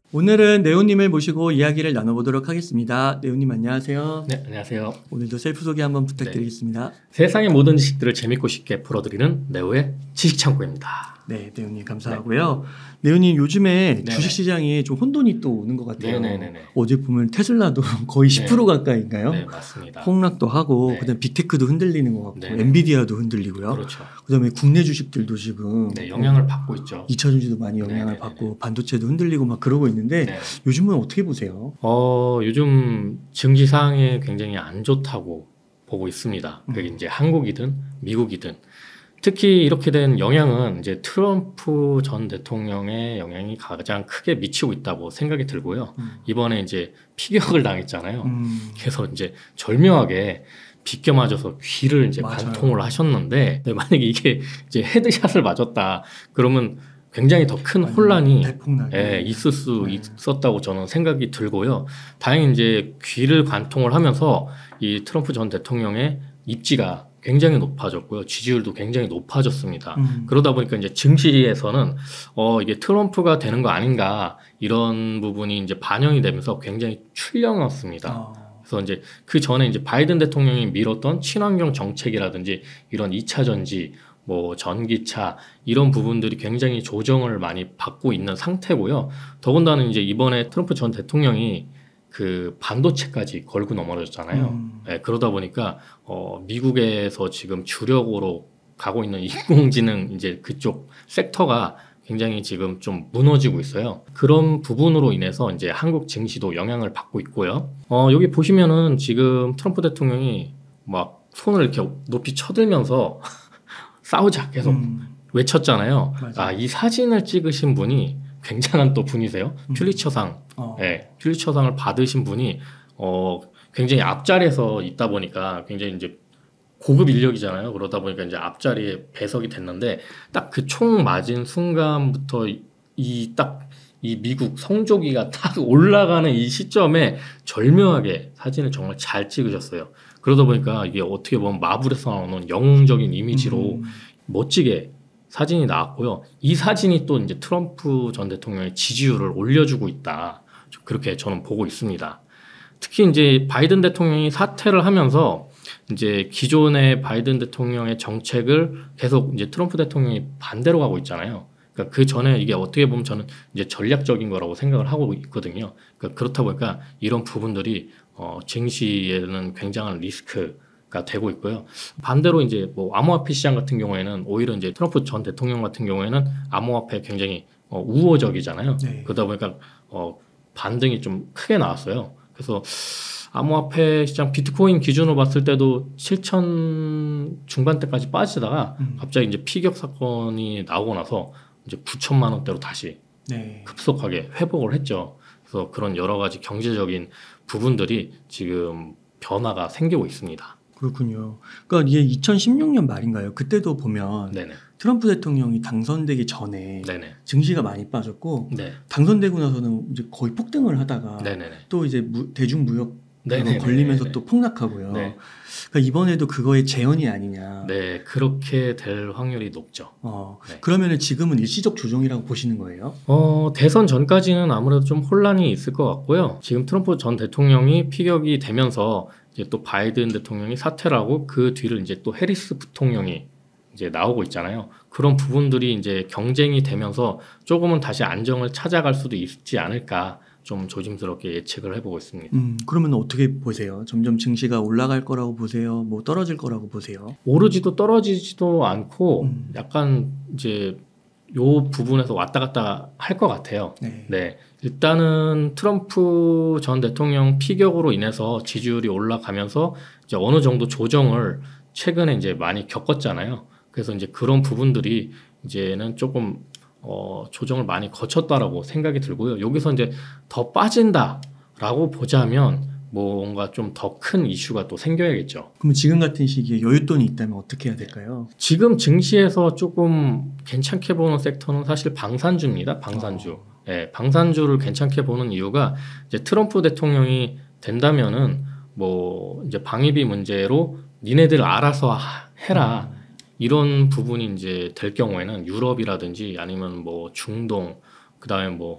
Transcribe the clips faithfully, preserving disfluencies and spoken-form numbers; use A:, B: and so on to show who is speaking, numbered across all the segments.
A: 오늘은 네오님을 모시고 이야기를 나눠보도록 하겠습니다. 네오님 안녕하세요.
B: 네, 안녕하세요.
A: 오늘도 셀프 소개 한번 부탁드리겠습니다.
B: 네. 세상의 모든 지식들을 재밌고 쉽게 풀어드리는 네오의 지식창고입니다.
A: 네, 네오님 감사하고요. 네. 네오님 요즘에
B: 네네.
A: 주식시장에 좀 혼돈이 또 오는 것 같아요.
B: 네네네네.
A: 어제 보면 테슬라도 거의 십 퍼센트
B: 네.
A: 가까이인가요?
B: 네, 맞습니다.
A: 폭락도 하고
B: 네.
A: 그다음 빅테크도 흔들리는 것 같고
B: 네네.
A: 엔비디아도 흔들리고요.
B: 그렇죠.
A: 그다음에 국내 주식들도 지금
B: 네, 영향을 받고 있죠.
A: 이차전지도 많이 영향을
B: 네네네네.
A: 받고 반도체도 흔들리고 막 그러고 있는데
B: 네.
A: 요즘은 어떻게 보세요?
B: 어, 요즘 증시 상황이 굉장히 안 좋다고 보고 있습니다. 그게
A: 음.
B: 이제 한국이든 미국이든 특히 이렇게 된 영향은 이제 트럼프 전 대통령의 영향이 가장 크게 미치고 있다고 생각이 들고요.
A: 음.
B: 이번에 이제 피격을 당했잖아요.
A: 음.
B: 그래서 이제 절묘하게 비껴 맞아서 귀를 이제
A: 맞아요.
B: 관통을 하셨는데, 네, 만약에 이게 이제 헤드샷을 맞았다 그러면 굉장히 더 큰
A: 맞아요.
B: 혼란이
A: 대폭락이.
B: 예, 있을 수
A: 네.
B: 있었다고 저는 생각이 들고요. 다행히 이제 귀를 관통을 하면서 이 트럼프 전 대통령의 입지가 굉장히 높아졌고요. 지지율도 굉장히 높아졌습니다.
A: 음.
B: 그러다 보니까 이제 증시에서는 어 이게 트럼프가 되는 거 아닌가 이런 부분이 이제 반영이 되면서 굉장히 출렁였습니다.
A: 어.
B: 그래서 이제 그 전에 이제 바이든 대통령이 밀었던 친환경 정책이라든지 이런 이차 전지, 뭐 전기차 이런 부분들이 굉장히 조정을 많이 받고 있는 상태고요. 더군다나 이제 이번에 트럼프 전 대통령이 그 반도체까지 걸고 넘어졌잖아요.
A: 음.
B: 네, 그러다 보니까 어, 미국에서 지금 주력으로 가고 있는 인공지능 이제 그쪽 섹터가 굉장히 지금 좀 무너지고 있어요. 그런 부분으로 인해서 이제 한국 증시도 영향을 받고 있고요. 어, 여기 보시면은 지금 트럼프 대통령이 막 손을 이렇게 높이 쳐들면서 싸우자 계속
A: 음.
B: 외쳤잖아요.
A: 맞아요.
B: 아, 이 사진을 찍으신 분이 굉장한 또 분이세요.
A: 음.
B: 퓰리처상,
A: 어.
B: 네, 퓰리처상을 받으신 분이 어, 굉장히 앞자리에서 있다 보니까 굉장히 이제 고급 인력이잖아요. 그러다 보니까 이제 앞자리에 배석이 됐는데 딱 그 총 맞은 순간부터 이 딱 이 미국 성조기가 딱 올라가는 이 시점에 절묘하게 사진을 정말 잘 찍으셨어요. 그러다 보니까 이게 어떻게 보면 마블에서 나오는 영웅적인 이미지로
A: 음.
B: 멋지게 사진이 나왔고요. 이 사진이 또 이제 트럼프 전 대통령의 지지율을 올려주고 있다. 그렇게 저는 보고 있습니다. 특히 이제 바이든 대통령이 사퇴를 하면서 이제 기존의 바이든 대통령의 정책을 계속 이제 트럼프 대통령이 반대로 가고 있잖아요. 그러니까 그 전에 이게 어떻게 보면 저는 이제 전략적인 거라고 생각을 하고 있거든요. 그러니까 그렇다 보니까 이런 부분들이 어, 증시에는 굉장한 리스크가 되고 있고요. 반대로 이제 뭐 암호화폐 시장 같은 경우에는 오히려 이제 트럼프 전 대통령 같은 경우에는 암호화폐 굉장히 어, 우호적이잖아요.
A: 네.
B: 그러다 보니까 어, 반등이 좀 크게 나왔어요. 그래서 암호화폐 시장 비트코인 기준으로 봤을 때도 칠천 중반대까지 빠지다가
A: 음.
B: 갑자기 이제 피격 사건이 나오고 나서 이제 구천만 원대로 다시
A: 네.
B: 급속하게 회복을 했죠. 그래서 그런 여러 가지 경제적인 부분들이 지금 변화가 생기고 있습니다.
A: 그렇군요. 그러니까 이게 이천십육 년 말인가요? 그때도 보면
B: 네네.
A: 트럼프 대통령이 당선되기 전에
B: 네네.
A: 증시가 많이 빠졌고
B: 네.
A: 당선되고 나서는 이제 거의 폭등을 하다가
B: 네네네.
A: 또 이제 무, 대중무역
B: 네네네.
A: 걸리면서
B: 네네.
A: 또 폭락하고요.
B: 네.
A: 그러니까 이번에도 그거의 재현이 아니냐.
B: 네, 그렇게 될 확률이 높죠.
A: 어,
B: 네.
A: 그러면은 지금은 일시적 조정이라고 보시는 거예요?
B: 어, 대선 전까지는 아무래도 좀 혼란이 있을 것 같고요. 지금 트럼프 전 대통령이 피격이 되면서 이제 또 바이든 대통령이 사퇴를 하고 그 뒤를 이제 또 해리스 부통령이 이제 나오고 있잖아요. 그런 부분들이 이제 경쟁이 되면서 조금은 다시 안정을 찾아갈 수도 있지 않을까 좀 조심스럽게 예측을 해보고 있습니다.
A: 음, 그러면 어떻게 보세요? 점점 증시가 올라갈 거라고 보세요? 뭐 떨어질 거라고 보세요?
B: 오르지도 떨어지지도 않고
A: 음.
B: 약간 이제 요 부분에서 왔다 갔다 할 것 같아요.
A: 네.
B: 네. 일단은 트럼프 전 대통령 피격으로 인해서 지지율이 올라가면서 이제 어느 정도 조정을 최근에 이제 많이 겪었잖아요. 그래서 이제 그런 부분들이 이제는 조금 어, 조정을 많이 거쳤다라고 생각이 들고요. 여기서 이제 더 빠진다라고 보자면 뭔가 좀 더 큰 이슈가 또 생겨야겠죠.
A: 그럼 지금 같은 시기에 여윳돈이 있다면 어떻게 해야 될까요?
B: 지금 증시에서 조금 괜찮게 보는 섹터는 사실 방산주입니다. 방산주.
A: 어.
B: 예, 방산주를 괜찮게 보는 이유가 이제 트럼프 대통령이 된다면은 뭐 이제 방위비 문제로 니네들 알아서 해라.
A: 음.
B: 이런 부분이 이제 될 경우에는 유럽이라든지 아니면 뭐 중동, 그 다음에 뭐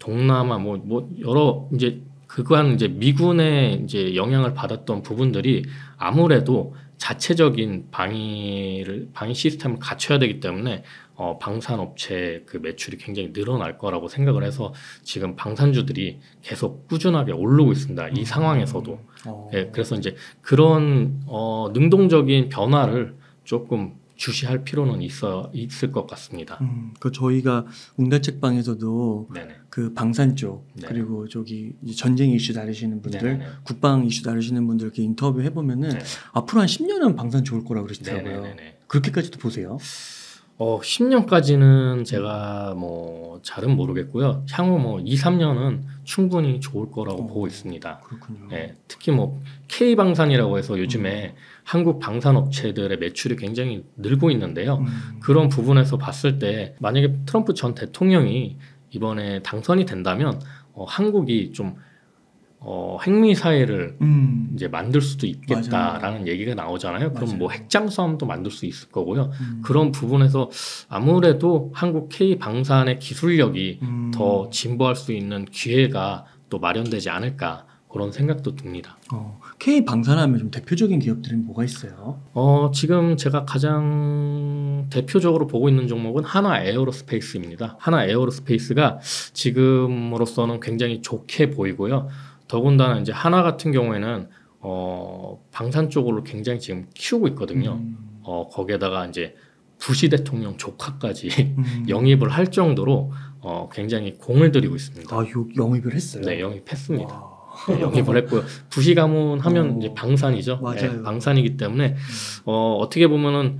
B: 동남아 뭐 뭐 여러 이제 그간 이제 미군의 이제 영향을 받았던 부분들이 아무래도 자체적인 방위를 방위 시스템을 갖춰야 되기 때문에 어, 방산업체 그 매출이 굉장히 늘어날 거라고 생각을 해서 지금 방산주들이 계속 꾸준하게 오르고 있습니다. 이 상황에서도.
A: 어.
B: 예, 그래서 이제 그런 어, 능동적인 변화를 조금 주시할 필요는 있어 있을 것 같습니다.
A: 음, 그 저희가 웅달책방에서도
B: 네네.
A: 그 방산 쪽
B: 네.
A: 그리고 저기 이제 전쟁 이슈 다루시는 분들,
B: 네네네.
A: 국방 이슈 다루시는 분들 이렇게 인터뷰 해보면은
B: 네.
A: 앞으로 한 십 년은 방산 좋을 거라고 그러시더라고요.
B: 네네네.
A: 그렇게까지도 보세요?
B: 어, 십 년까지는 제가 뭐 잘은 모르겠고요. 향후 뭐 이, 삼 년은 충분히 좋을 거라고
A: 어,
B: 보고 있습니다.
A: 그렇군요.
B: 네, 특히 뭐 K방산이라고 해서 요즘에 음. 한국 방산업체들의 매출이 굉장히 늘고 있는데요.
A: 음.
B: 그런 부분에서 봤을 때 만약에 트럼프 전 대통령이 이번에 당선이 된다면 어, 한국이 좀 어, 핵미사일을
A: 음.
B: 이제 만들 수도 있겠다라는
A: 맞아요.
B: 얘기가 나오잖아요. 그럼
A: 맞아요.
B: 뭐 핵잠수함도 만들 수 있을 거고요.
A: 음.
B: 그런 부분에서 아무래도 한국 K 방산의 기술력이
A: 음.
B: 더 진보할 수 있는 기회가 또 마련되지 않을까 그런 생각도 듭니다.
A: 어, K 방산하면 좀 대표적인 기업들은 뭐가 있어요?
B: 어, 지금 제가 가장 대표적으로 보고 있는 종목은 하나 에어로스페이스입니다. 하나 에어로스페이스가 지금으로서는 굉장히 좋게 보이고요. 더군다나 이제 하나 같은 경우에는 어, 방산 쪽으로 굉장히 지금 키우고 있거든요.
A: 음.
B: 어, 거기에다가 이제 부시 대통령 조카까지
A: 음.
B: 영입을 할 정도로 어, 굉장히 공을 들이고 있습니다.
A: 아, 요, 영입을 했어요?
B: 네, 영입했습니다.
A: 와.
B: 네, 영입을 했고요. 부시 가문 하면
A: 어,
B: 이제 방산이죠.
A: 맞아요.
B: 네, 방산이기 때문에 어, 어떻게 보면은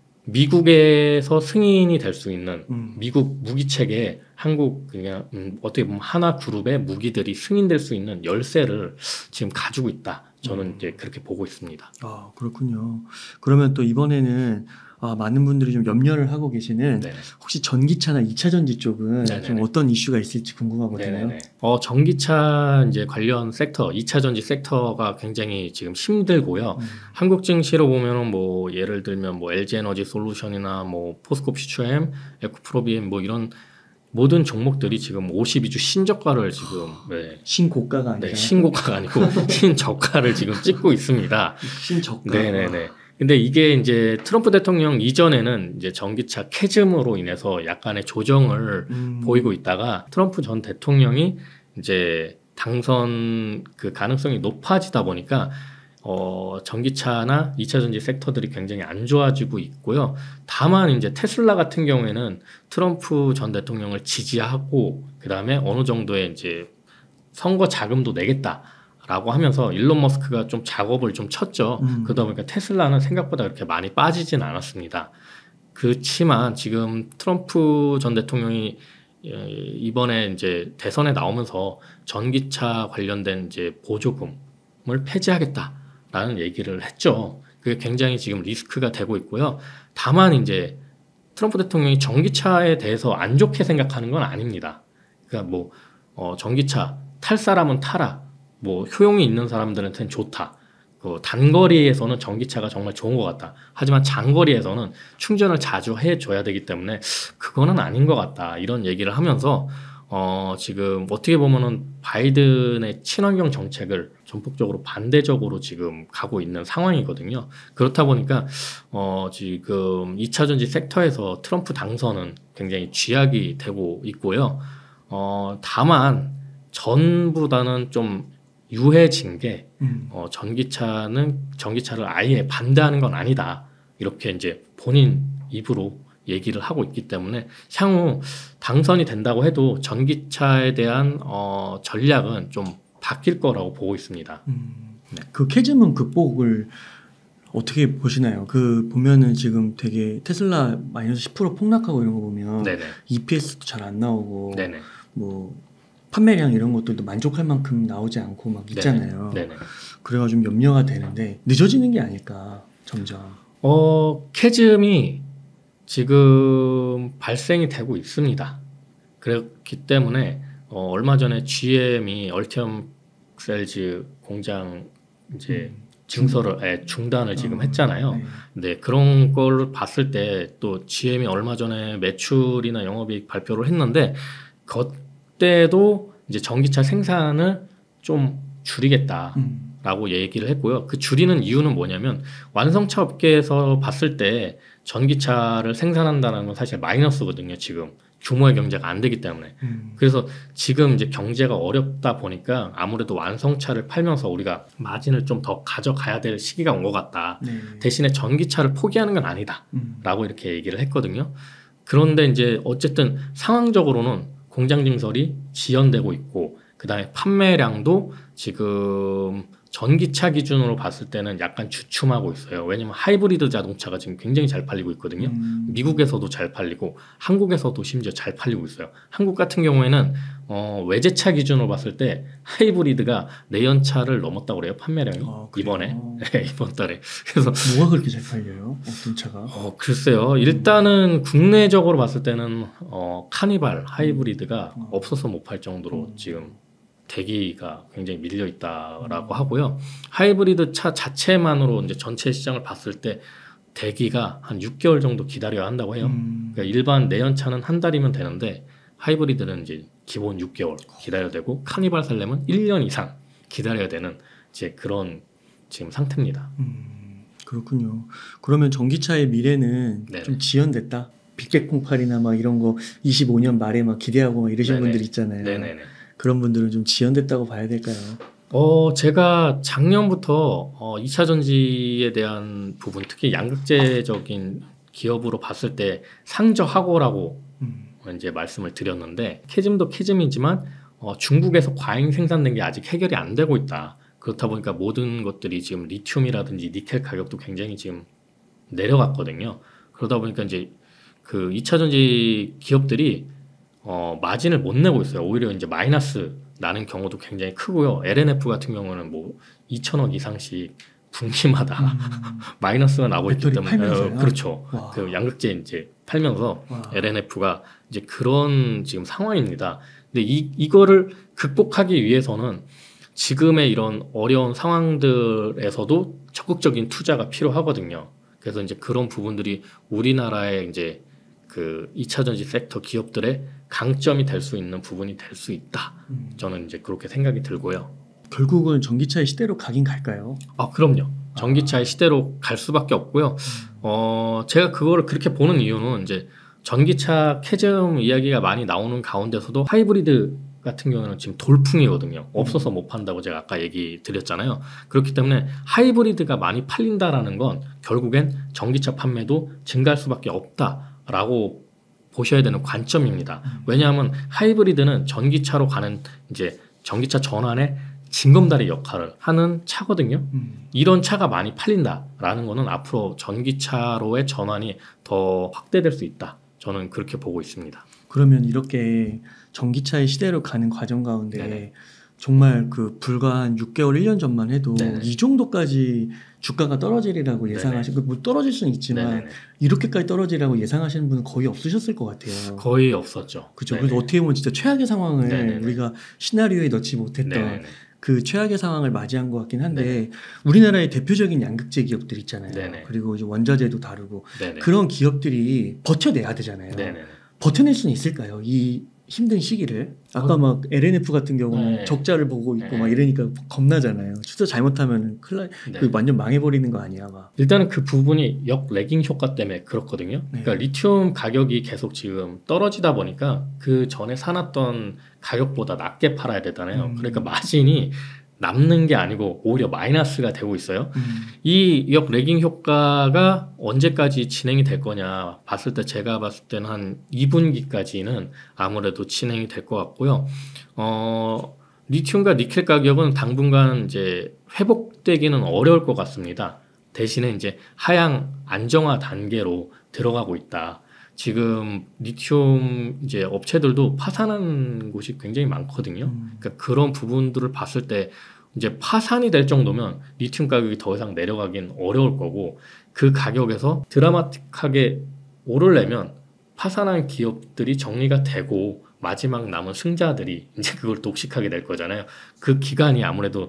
B: 미국에서 승인이 될 수 있는
A: 음.
B: 미국 무기 체계에 한국 그냥 음, 어떻게 보면 하나 그룹의 무기들이 승인될 수 있는 열쇠를 지금 가지고 있다. 저는
A: 음.
B: 이제 그렇게 보고 있습니다.
A: 아, 그렇군요. 그러면 또 이번에는 아, 많은 분들이 좀 염려를 하고 계시는
B: 네.
A: 혹시 전기차나 이차 전지 쪽은
B: 네네네.
A: 좀 어떤 이슈가 있을지 궁금하거든요.
B: 네네네. 어, 전기차 이제 관련 섹터, 이차 전지 섹터가 굉장히 지금 힘들고요.
A: 음.
B: 한국 증시로 보면은 뭐 예를 들면 뭐 엘지에너지 솔루션이나 뭐 포스코 퓨처엠, 에코프로비엠 뭐 이런 모든 종목들이 지금 오십이 주 신저가를 지금 네,
A: 신고가가 아니라
B: 네, 신고가가 아니고 신저가를 지금 찍고 있습니다.
A: 신저가.
B: 네네네. 근데 이게 이제 트럼프 대통령 이전에는 이제 전기차 캐즘으로 인해서 약간의 조정을
A: 음.
B: 보이고 있다가 트럼프 전 대통령이 이제 당선 그 가능성이 높아지다 보니까 어, 전기차나 이차 전지 섹터들이 굉장히 안 좋아지고 있고요. 다만 이제 테슬라 같은 경우에는 트럼프 전 대통령을 지지하고 그 다음에 어느 정도의 이제 선거 자금도 내겠다라고 하면서 일론 머스크가 좀 작업을 좀 쳤죠.
A: 음.
B: 그러다 보니까 테슬라는 생각보다 그렇게 많이 빠지진 않았습니다. 그렇지만 지금 트럼프 전 대통령이 이번에 이제 대선에 나오면서 전기차 관련된 이제 보조금을 폐지하겠다라는 얘기를 했죠. 그게 굉장히 지금 리스크가 되고 있고요. 다만 이제 트럼프 대통령이 전기차에 대해서 안 좋게 생각하는 건 아닙니다. 그러니까 뭐 어, 전기차 탈 사람은 타라. 뭐 효용이 있는 사람들한테는 좋다. 그 단거리에서는 전기차가 정말 좋은 것 같다. 하지만 장거리에서는 충전을 자주 해줘야 되기 때문에 그거는 아닌 것 같다. 이런 얘기를 하면서 어, 지금 어떻게 보면은 바이든의 친환경 정책을 전폭적으로 반대적으로 지금 가고 있는 상황이거든요. 그렇다 보니까 어, 지금 이차 전지 섹터에서 트럼프 당선은 굉장히 쥐약이 되고 있고요. 어, 다만 전보다는 좀 유해진 게
A: 음.
B: 어, 전기차는 전기차를 아예 반대하는 건 아니다. 이렇게 이제 본인 입으로 얘기를 하고 있기 때문에 향후 당선이 된다고 해도 전기차에 대한 어, 전략은 좀 바뀔 거라고 보고 있습니다.
A: 음.
B: 네.
A: 그 캐즘은 극복을 어떻게 보시나요? 그 보면은 지금 되게 테슬라 마이너스 십 퍼센트 폭락하고 이런 거 보면
B: 네네.
A: 이피에스도 잘 안 나오고
B: 네네.
A: 뭐 판매량 이런 것들도 만족할 만큼 나오지 않고 막 있잖아요.
B: 네네. 네네.
A: 그래가지고 좀 염려가 되는데 늦어지는 게 아닐까 점점.
B: 어, 캐즘이 지금 발생이 되고 있습니다. 그렇기 때문에 어, 얼마 전에 지엠이 얼티엄 셀즈 공장 이제
A: 음.
B: 증설을 예, 중단을 지금
A: 어,
B: 했잖아요.
A: 네.
B: 네, 그런 걸 봤을 때 또 지엠이 얼마 전에 매출이나 영업이익 발표를 했는데 그때 그때도 이제 전기차 생산을 좀 줄이겠다라고
A: 음.
B: 얘기를 했고요. 그 줄이는 이유는 뭐냐면 완성차 업계에서 봤을 때 전기차를 생산한다는 건 사실 마이너스거든요. 지금 규모의 경제가 안 되기 때문에.
A: 음.
B: 그래서 지금 이제 경제가 어렵다 보니까 아무래도 완성차를 팔면서 우리가 마진을 좀 더 가져가야 될 시기가 온 것 같다.
A: 네.
B: 대신에 전기차를 포기하는 건 아니다.
A: 음.
B: 라고 이렇게 얘기를 했거든요. 그런데 이제 어쨌든 상황적으로는 공장 증설이 지연되고 있고 그 다음에 판매량도 지금 전기차 기준으로 봤을 때는 약간 주춤하고 있어요. 왜냐면 하이브리드 자동차가 지금 굉장히 잘 팔리고 있거든요.
A: 음.
B: 미국에서도 잘 팔리고 한국에서도 심지어 잘 팔리고 있어요. 한국 같은 경우에는 어, 외제차 기준으로 봤을 때 하이브리드가 내연차를 넘었다고 그래요. 판매량이
A: 아, 그래요?
B: 이번에 네, 이번 달에. 그래서
A: 뭐가 그렇게 잘 팔려요? 어떤 차가?
B: 어, 글쎄요. 일단은 국내적으로 봤을 때는 어, 카니발 하이브리드가
A: 음.
B: 없어서 못 팔 정도로
A: 음.
B: 지금 대기가 굉장히 밀려 있다라고 하고요. 하이브리드 차 자체만으로 이제 전체 시장을 봤을 때 대기가 한 육 개월 정도 기다려야 한다고 해요.
A: 음.
B: 그러니까 일반 내연차는 한 달이면 되는데 하이브리드는 이제 기본 육 개월 기다려야 되고 카니발 살려면 일 년 이상 기다려야 되는 이제 그런 지금 상태입니다.
A: 음. 그렇군요. 그러면 전기차의 미래는
B: 네네.
A: 좀 지연됐다. 빅백공팔이나 막 이런 거 이십오 년 말에 막 기대하고 막 이러신
B: 네네.
A: 분들 있잖아요.
B: 네네네.
A: 그런 분들은 좀 지연됐다고 봐야 될까요?
B: 어, 제가 작년부터 어, 이 차 전지에 대한 부분, 특히 양극재적인 기업으로 봤을 때 상저하고라고
A: 음.
B: 이제 말씀을 드렸는데 캐즘도 캐즘이지만 어, 중국에서 과잉 생산된 게 아직 해결이 안 되고 있다. 그렇다 보니까 모든 것들이 지금 리튬이라든지 니켈 가격도 굉장히 지금 내려갔거든요. 그러다 보니까 이제 그 이 차 전지 기업들이 어, 마진을 못 내고 있어요. 오히려 이제 마이너스 나는 경우도 굉장히 크고요. 엘엔에프 같은 경우는 뭐 이천억 이상씩 분기마다
A: 음.
B: 마이너스가 나고 있기
A: 배터리
B: 때문에
A: 팔면서요?
B: 어, 그렇죠.
A: 와.
B: 그 양극재 이제 팔면서
A: 와.
B: 엘엔에프가 이제 그런 지금 상황입니다. 근데 이 이거를 극복하기 위해서는 지금의 이런 어려운 상황들에서도 적극적인 투자가 필요하거든요. 그래서 이제 그런 부분들이 우리나라의 이제 그 이 차 전지 섹터 기업들의 강점이 될 수 있는 부분이 될 수 있다.
A: 음.
B: 저는 이제 그렇게 생각이 들고요.
A: 결국은 전기차의 시대로 가긴 갈까요?
B: 아, 그럼요. 전기차의 시대로 갈 수밖에 없고요. 어, 제가 그거를 그렇게 보는 이유는 이제 전기차 캐즘 이야기가 많이 나오는 가운데서도 하이브리드 같은 경우는 지금 돌풍이거든요. 없어서 못 판다고 제가 아까 얘기 드렸잖아요. 그렇기 때문에 하이브리드가 많이 팔린다라는 건 결국엔 전기차 판매도 증가할 수밖에 없다라고 보셔야 되는 관점입니다. 왜냐하면 하이브리드는 전기차로 가는 이제 전기차 전환의 징검다리 역할을 하는 차거든요.
A: 음.
B: 이런 차가 많이 팔린다라는 거는 앞으로 전기차로의 전환이 더 확대될 수 있다. 저는 그렇게 보고 있습니다.
A: 그러면 이렇게 전기차의 시대로 가는 과정 가운데
B: 네네.
A: 정말 그 불과 한 육 개월, 일 년 전만 해도
B: 네네.
A: 이 정도까지 주가가 떨어지리라고 예상하시고 뭐 떨어질 수는 있지만
B: 네네네.
A: 이렇게까지 떨어지라고 예상하시는 분은 거의 없으셨을 것 같아요.
B: 거의 없었죠.
A: 그렇죠.
B: 네네.
A: 그래서 어떻게 보면 진짜 최악의 상황을
B: 네네네.
A: 우리가 시나리오에 넣지 못했던
B: 네네네.
A: 그 최악의 상황을 맞이한 것 같긴 한데
B: 네네.
A: 우리나라의 대표적인 양극재 기업들 있잖아요.
B: 네네.
A: 그리고 이제 원자재도 다르고
B: 네네.
A: 그런 기업들이 버텨내야 되잖아요.
B: 네네.
A: 버텨낼 수는 있을까요? 이 힘든 시기를. 아까
B: 어.
A: 막 엘엔에프 같은 경우는
B: 네.
A: 적자를 보고 있고
B: 네.
A: 막 이러니까 겁나잖아요. 추세 잘못하면 큰일 나,
B: 네.
A: 그 완전 망해버리는 거 아니야 막.
B: 일단은 그 부분이 역 레깅 효과 때문에 그렇거든요.
A: 네.
B: 그러니까 리튬 가격이 계속 지금 떨어지다 보니까 그 전에 사놨던 가격보다 낮게 팔아야 되잖아요.
A: 음.
B: 그러니까 마진이 남는 게 아니고 오히려 마이너스가 되고 있어요.
A: 음.
B: 이 역 레깅 효과가 언제까지 진행이 될 거냐 봤을 때 제가 봤을 때는 한 이 분기까지는 아무래도 진행이 될 것 같고요. 어, 리튬과 니켈 가격은 당분간 이제 회복되기는 어려울 것 같습니다. 대신에 이제 하향 안정화 단계로 들어가고 있다. 지금 리튬 이제 업체들도 파산한 곳이 굉장히 많거든요.
A: 음.
B: 그러니까 그런 부분들을 봤을 때 이제 파산이 될 정도면 리튬 가격이 더 이상 내려가긴 어려울 거고 그 가격에서 드라마틱하게 오르려면 파산한 기업들이 정리가 되고 마지막 남은 승자들이 이제 그걸 독식하게 될 거잖아요. 그 기간이 아무래도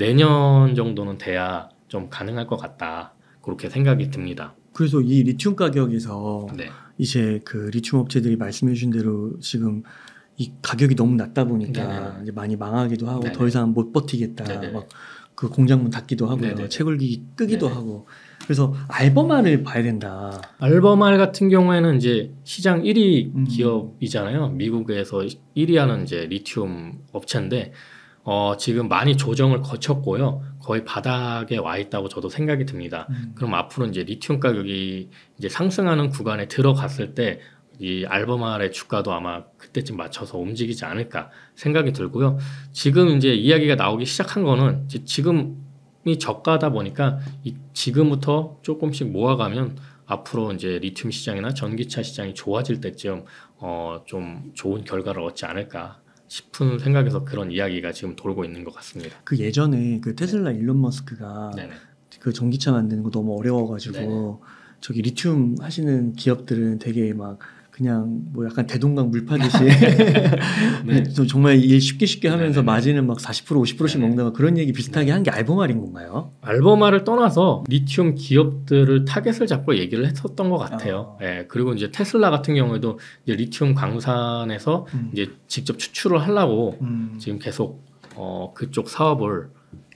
B: 내년 정도는 돼야 좀 가능할 것 같다. 그렇게 생각이 듭니다.
A: 그래서 이 리튬 가격에서
B: 네.
A: 이제 그 리튬 업체들이 말씀해 주신 대로 지금 이 가격이 너무 낮다 보니까
B: 네네.
A: 이제 많이 망하기도 하고
B: 네네.
A: 더 이상 못 버티겠다.
B: 네네.
A: 막 그 공장문 닫기도 하고요.
B: 네네.
A: 채굴기 끄기도
B: 네네.
A: 하고. 그래서 알버마를 봐야 된다.
B: 알버말 같은 경우에는 이제 시장 일 위
A: 음.
B: 기업이잖아요. 미국에서 일 위 하는 이제 리튬 업체인데 어, 지금 많이 조정을 거쳤고요. 거의 바닥에 와 있다고 저도 생각이 듭니다.
A: 음.
B: 그럼 앞으로 이제 리튬 가격이 이제 상승하는 구간에 들어갔을 때 이 알버말의 주가도 아마 그때쯤 맞춰서 움직이지 않을까 생각이 들고요. 지금 이제 이야기가 나오기 시작한 거는 이제 지금이 저가다 보니까 이 지금부터 조금씩 모아가면 앞으로 이제 리튬 시장이나 전기차 시장이 좋아질 때쯤 어, 좀 좋은 결과를 얻지 않을까 싶은 생각에서 그런 이야기가 지금 돌고 있는 것 같습니다.
A: 그 예전에 그 테슬라 일론 머스크가
B: 네네.
A: 그 전기차 만드는 거 너무 어려워가지고
B: 네네.
A: 저기 리튬 하시는 기업들은 되게 막 그냥 뭐 약간 대동강 물 파듯이
B: 네.
A: 좀 정말 일 쉽게 쉽게 하면서
B: 네네네.
A: 마진은 막 사십 퍼센트 오십 퍼센트씩
B: 네네.
A: 먹는다 그런 얘기 비슷하게 한 게 알버말인 건가요?
B: 알버마를 떠나서 리튬 기업들을 타겟을 잡고 얘기를 했었던 것 같아요.
A: 아.
B: 예, 그리고 이제 테슬라 같은 경우에도 이제 리튬 광산에서
A: 음.
B: 이제 직접 추출을 하려고
A: 음.
B: 지금 계속 어, 그쪽 사업을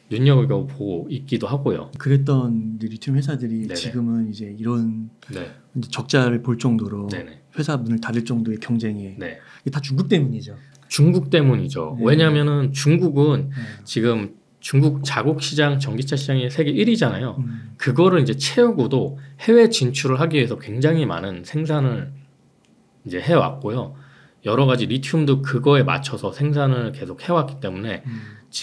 B: 눈여겨보고 있기도 하고요.
A: 그랬던 이제 리튬 회사들이
B: 네네.
A: 지금은 이제 이런
B: 네,
A: 이제 적자를 볼 정도로
B: 네네,
A: 회사 문을 닫을 정도의 경쟁에
B: 네.
A: 이게 다 중국 때문이죠.
B: 중국 때문이죠.
A: 네.
B: 왜냐하면은 중국은
A: 네.
B: 지금 중국 자국 시장 전기차 시장이 세계 일 위잖아요.
A: 음.
B: 그거를 이제 채우고도 해외 진출을 하기 위해서 굉장히 많은 생산을 이제 해왔고요. 여러 가지 리튬도 그거에 맞춰서 생산을 계속 해왔기 때문에
A: 음.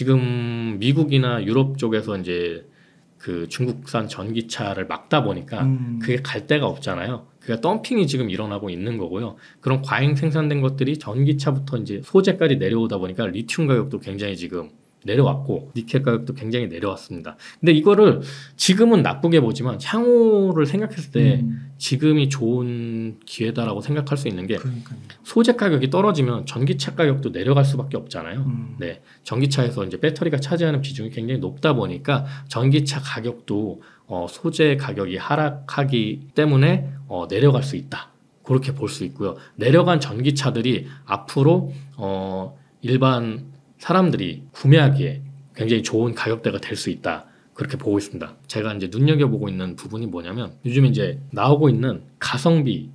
B: 지금 미국이나 유럽 쪽에서 이제 그 중국산 전기차를 막다 보니까
A: 음.
B: 그게 갈 데가 없잖아요. 그러니까 덤핑이 지금 일어나고 있는 거고요. 그런 과잉 생산된 것들이 전기차부터 이제 소재까지 내려오다 보니까 리튬 가격도 굉장히 지금 내려왔고 니켈 가격도 굉장히 내려왔습니다. 근데 이거를 지금은 나쁘게 보지만 향후를 생각했을 때
A: 음.
B: 지금이 좋은 기회다라고 생각할 수 있는 게
A: 그러니까요.
B: 소재 가격이 떨어지면 전기차 가격도 내려갈 수밖에 없잖아요.
A: 음.
B: 네, 전기차에서 이제 배터리가 차지하는 비중이 굉장히 높다 보니까 전기차 가격도 어, 소재 가격이 하락하기 때문에 어, 내려갈 수 있다. 그렇게 볼 수 있고요. 내려간 전기차들이 앞으로 어, 일반 사람들이 구매하기에 굉장히 좋은 가격대가 될 수 있다. 그렇게 보고 있습니다. 제가 이제 눈여겨보고 있는 부분이 뭐냐면 요즘 이제 나오고 있는 가성비의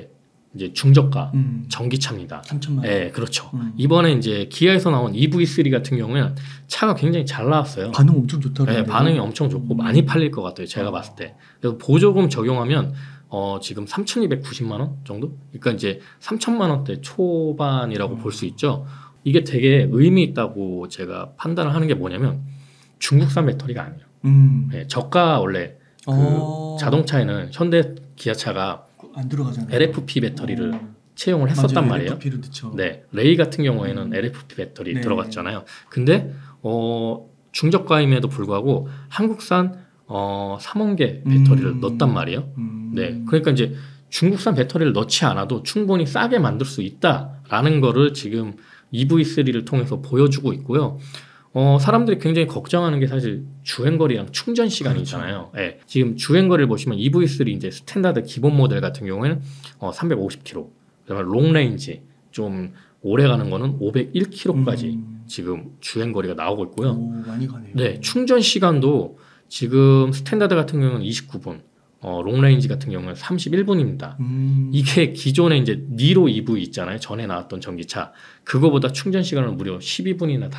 B: 이제 중저가
A: 음.
B: 전기차입니다.
A: 삼천만 원.
B: 네, 그렇죠.
A: 음.
B: 이번에 이제 기아에서 나온 이브이 쓰리 같은 경우에는 차가 굉장히 잘 나왔어요.
A: 반응 엄청 좋다고.
B: 네, 반응이 엄청 좋고
A: 음.
B: 많이 팔릴 것 같아요. 제가
A: 어.
B: 봤을 때. 그래서 보조금 적용하면 어, 지금 삼천이백구십만 원 정도? 그러니까 이제 삼천만 원대 초반이라고
A: 음.
B: 볼 수 있죠. 이게 되게 의미 있다고 제가 판단을 하는 게 뭐냐면 중국산 배터리가 아니에요.
A: 음.
B: 네, 저가 원래 그
A: 어.
B: 자동차에는 현대 기아차가
A: 안 들어가잖아요.
B: 엘에프피 배터리를
A: 어.
B: 채용을 했었단
A: 맞아요.
B: 말이에요.
A: 엘에프피로 넣죠.
B: 네, 레이 같은 경우에는
A: 음.
B: 엘에프피 배터리
A: 네.
B: 들어갔잖아요. 근데 어, 중저가임에도 불구하고 한국산 어, 삼원계 배터리를
A: 음.
B: 넣었단 말이에요.
A: 음.
B: 네, 그러니까 이제 중국산 배터리를 넣지 않아도 충분히 싸게 만들 수 있다라는 거를 지금 이브이 쓰리를 통해서 보여주고 있고요. 어, 사람들이 굉장히 걱정하는 게 사실 주행거리랑 충전 시간이잖아요.
A: 그렇죠.
B: 예, 지금 주행거리를 보시면 이브이 쓰리 이제 스탠다드 기본 모델 같은 경우에는 어, 삼백오십 킬로미터, 그다음에 롱레인지 좀 오래 가는 거는 오백일 킬로미터까지
A: 음.
B: 지금 주행거리가 나오고 있고요.
A: 오, 많이 가네요.
B: 네, 충전 시간도 지금 스탠다드 같은 경우는 이십구 분, 어, 롱레인지 같은 경우는 삼십일 분입니다.
A: 음.
B: 이게 기존에 이제 니로 이브이 있잖아요. 전에 나왔던 전기차. 그거보다 충전 시간을 무려 십이 분이나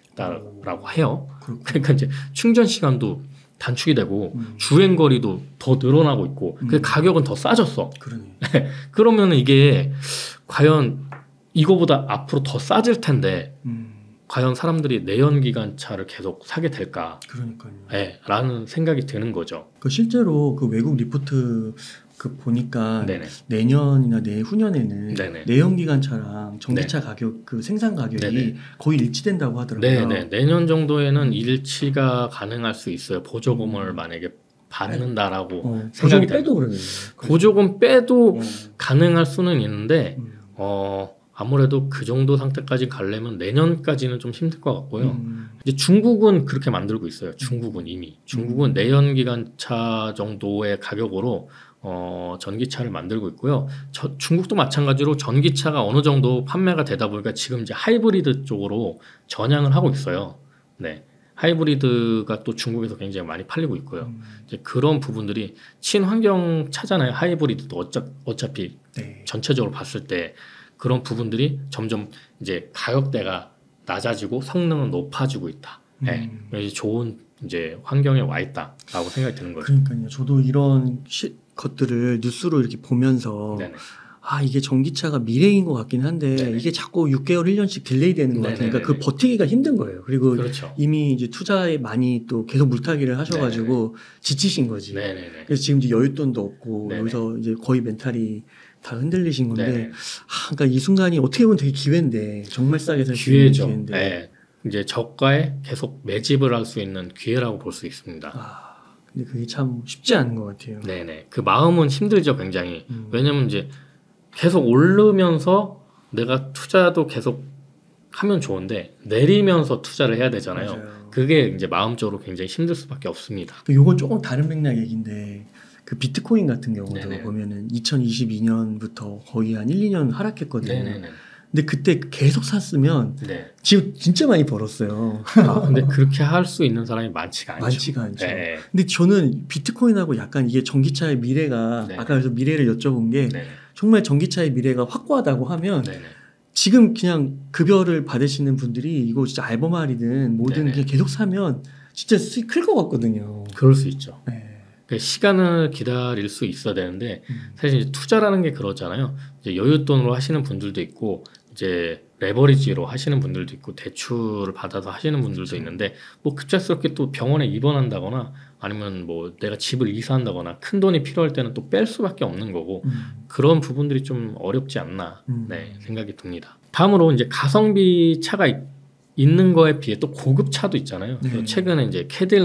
B: 단축했다라고 해요.
A: 그렇구나.
B: 그러니까 이제 충전 시간도 단축이 되고
A: 음.
B: 주행 거리도 더 늘어나고 있고 그
A: 음.
B: 가격은 더 싸졌어.
A: 그러네.
B: 그러면 이게 과연 이거보다 앞으로 더 싸질 텐데
A: 음.
B: 과연 사람들이 내연기관차를 계속 사게 될까?
A: 그러니까요.
B: 네, 라는 생각이 드는 거죠.
A: 그 실제로 그 외국 리포트 그 보니까
B: 네네.
A: 내년이나 내후년에는
B: 네네.
A: 내연기관차랑 전기차 가격 그 생산 가격이
B: 네네.
A: 거의 일치된다고 하더라고요.
B: 네네. 내년 정도에는 일치가 가능할 수 있어요. 보조금을
A: 음.
B: 만약에 받는다라고
A: 어,
B: 생각이
A: 보조금 빼도 그러네요.
B: 보조금 빼도
A: 어.
B: 가능할 수는 있는데
A: 음.
B: 어, 아무래도 그 정도 상태까지 가려면 내년까지는 좀 힘들 것 같고요.
A: 음.
B: 이제 중국은 그렇게 만들고 있어요. 중국은 이미 중국은 내연기관차 정도의 가격으로 어, 전기차를 만들고 있고요. 저, 중국도 마찬가지로 전기차가 어느 정도 판매가 되다 보니까 지금 이제 하이브리드 쪽으로 전향을 하고 있어요. 네. 하이브리드가 또 중국에서 굉장히 많이 팔리고 있고요.
A: 음.
B: 이제 그런 부분들이 친환경 차잖아요. 하이브리드도 어차, 어차피
A: 네.
B: 전체적으로 봤을 때 그런 부분들이 점점 이제 가격대가 낮아지고 성능은 높아지고 있다. 네.
A: 음.
B: 그래서 좋은 이제 환경에 와 있다라고 생각이 드는 거죠.
A: 그러니까요. 저도 이런 시, 것들을 뉴스로 이렇게 보면서
B: 네네.
A: 아 이게 전기차가 미래인 것 같긴 한데
B: 네네.
A: 이게 자꾸 육 개월, 일 년씩 딜레이 되는 것 같으니까
B: 네네네네.
A: 그 버티기가 힘든 거예요. 그리고
B: 그렇죠.
A: 이미 이제 투자에 많이 또 계속 물타기를 하셔가지고 지치신 거지.
B: 네네네.
A: 그래서 지금 이제 여윳돈도 없고
B: 네네.
A: 여기서 이제 거의 멘탈이 다 흔들리신 건데
B: 네네.
A: 아, 그러니까 이 순간이 어떻게 보면 되게 기회인데 정말 싸게 살 수 있는
B: 기회죠.
A: 기회인데
B: 네. 이제 저가에 계속 매집을 할 수 있는 기회라고 볼 수 있습니다.
A: 아 근데 그게 참 쉽지 않은 것 같아요.
B: 네네. 그 마음은 힘들죠, 굉장히.
A: 음.
B: 왜냐면 이제 계속 오르면서 내가 투자도 계속 하면 좋은데 내리면서 투자를 해야 되잖아요.
A: 맞아요.
B: 그게 이제 마음적으로 굉장히 힘들 수밖에 없습니다.
A: 요건 조금 다른 맥락 얘기인데 그 비트코인 같은 경우도
B: 네네.
A: 보면은 이천이십이 년부터 거의 한 일, 이 년 하락했거든요.
B: 네네네.
A: 근데 그때 계속 샀으면
B: 네.
A: 지금 진짜 많이 벌었어요.
B: 아, 근데 그렇게 할 수 있는 사람이 많지가 않죠.
A: 많지가 않죠.
B: 네.
A: 근데 저는 비트코인하고 약간 이게 전기차의 미래가
B: 네.
A: 아까 그래서 미래를 여쭤본 게
B: 네.
A: 정말 전기차의 미래가 확고하다고 하면
B: 네네.
A: 지금 그냥 급여를 받으시는 분들이 이거 진짜 알버말이든 뭐든
B: 네네.
A: 그냥 계속 사면 진짜 수익 클 것 같거든요.
B: 그럴 수 있죠.
A: 네.
B: 그 시간을 기다릴 수 있어야 되는데
A: 음.
B: 사실 이제 투자라는 게 그러잖아요. 이제 여윳돈으로 하시는 분들도 있고 이제 레버리지로 하시는 분들도 있고 대출을 받아서 하시는 분들도 있는데 뭐 급작스럽게 또 병원에 입원한다거나 아니면 뭐 내가 집을 이사한다거나 큰 돈이 필요할 때는 또 뺄 수밖에 없는 거고
A: 음.
B: 그런 부분들이 좀 어렵지 않나
A: 음.
B: 네, 생각이 듭니다. 다음으로 이제 가성비 차가 있, 있는 거에 비해 또 고급 차도 있잖아요.
A: 네.
B: 최근에 이제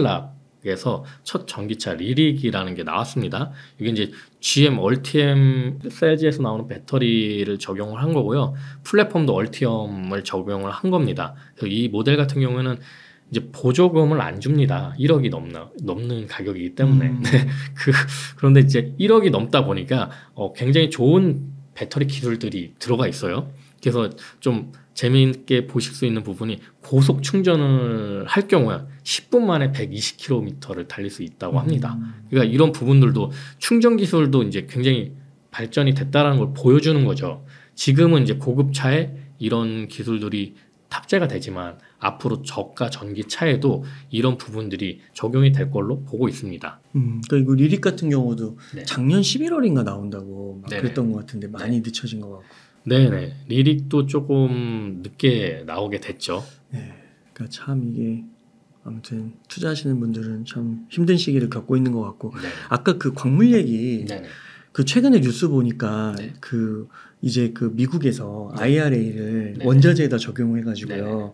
B: 캐딜락에서 첫 전기차 리릭이라는 게 나왔습니다. 이게 이제 지엠 얼티엄 셀지에서 나오는 배터리를 적용을 한 거고요. 플랫폼도 얼티엄을 적용을 한 겁니다. 그래서 이 모델 같은 경우에는 이제 보조금을 안 줍니다. 일억이 넘나, 넘는 가격이기 때문에.
A: 음.
B: 네. 그, 그런데 이제 일억이 넘다 보니까 어, 굉장히 좋은 배터리 기술들이 들어가 있어요. 그래서 좀 재미있게 보실 수 있는 부분이 고속 충전을 할 경우에 십 분 만에 백이십 킬로미터를 달릴 수 있다고 합니다.
A: 음.
B: 그러니까 이런 부분들도 충전 기술도 이제 굉장히 발전이 됐다는 걸 보여주는 거죠. 지금은 이제 고급차에 이런 기술들이 탑재가 되지만 앞으로 저가 전기차에도 이런 부분들이 적용이 될 걸로 보고 있습니다.
A: 음, 그러니까 이거 리릭 같은 경우도
B: 네.
A: 작년 십일월인가 나온다고 막
B: 네네.
A: 그랬던 것 같은데 많이 늦춰진 것 같고.
B: 네네. 리릭도 조금 늦게 나오게 됐죠.
A: 네, 그러니까 참 이게 아무튼 투자하시는 분들은 참 힘든 시기를 겪고 있는 것 같고.
B: 네.
A: 아까 그 광물 얘기,
B: 네네.
A: 그 최근에 뉴스 보니까
B: 네.
A: 그 이제 그 미국에서
B: 네.
A: 아이알에이를
B: 네네.
A: 원자재에다 적용해가지고요.
B: 네네.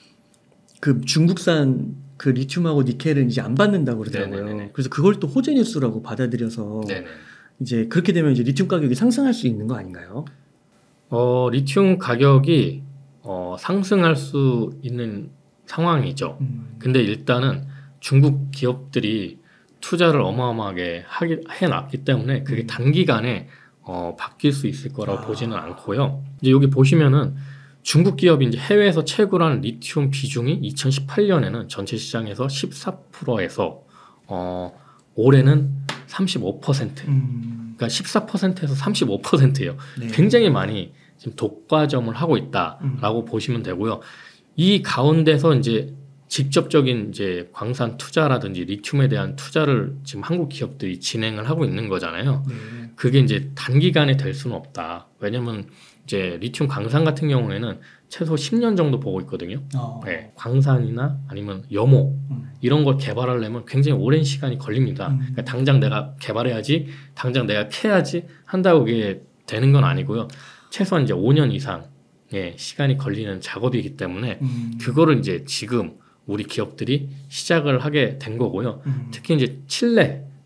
A: 그 중국산 그 리튬하고 니켈은 이제 안 받는다고 그러더라고요.
B: 네네네.
A: 그래서 그걸 또 호재 뉴스라고 받아들여서
B: 네네.
A: 이제 그렇게 되면 이제 리튬 가격이 상승할 수 있는 거 아닌가요?
B: 어, 리튬 가격이 어, 상승할 수 있는 상황이죠.
A: 음.
B: 근데 일단은 중국 기업들이 투자를 어마어마하게 하기, 해놨기 때문에 그게
A: 음.
B: 단기간에 어, 바뀔 수 있을 거라고
A: 아.
B: 보지는 않고요. 이제 여기 보시면은 중국 기업이 이제 해외에서 채굴한 리튬 비중이 이천십팔 년에는 전체 시장에서 십사 퍼센트에서 어, 올해는 삼십오 퍼센트.
A: 음.
B: 그러니까 십사 퍼센트에서 삼십오 퍼센트예요.
A: 네.
B: 굉장히 많이 지금 독과점을 하고 있다라고
A: 음.
B: 보시면 되고요. 이 가운데서 이제 직접적인 이제 광산 투자라든지 리튬에 대한 투자를 지금 한국 기업들이 진행을 하고 있는 거잖아요.
A: 네.
B: 그게 이제 단기간에 될 수는 없다. 왜냐면 이제 리튬 광산 같은 경우에는 최소 십 년 정도 보고 있거든요.
A: 어.
B: 네, 광산이나 아니면 염호
A: 음.
B: 이런 걸 개발하려면 굉장히 오랜 시간이 걸립니다.
A: 음.
B: 그러니까 당장 내가 개발해야지, 당장 내가 캐야지 한다고 그게 되는 건 아니고요. 최소한 이제 오 년 이상의 시간이 걸리는 작업이기 때문에
A: 음.
B: 그거를 이제 지금 우리 기업들이 시작을 하게 된 거고요.
A: 음.
B: 특히 이제 칠레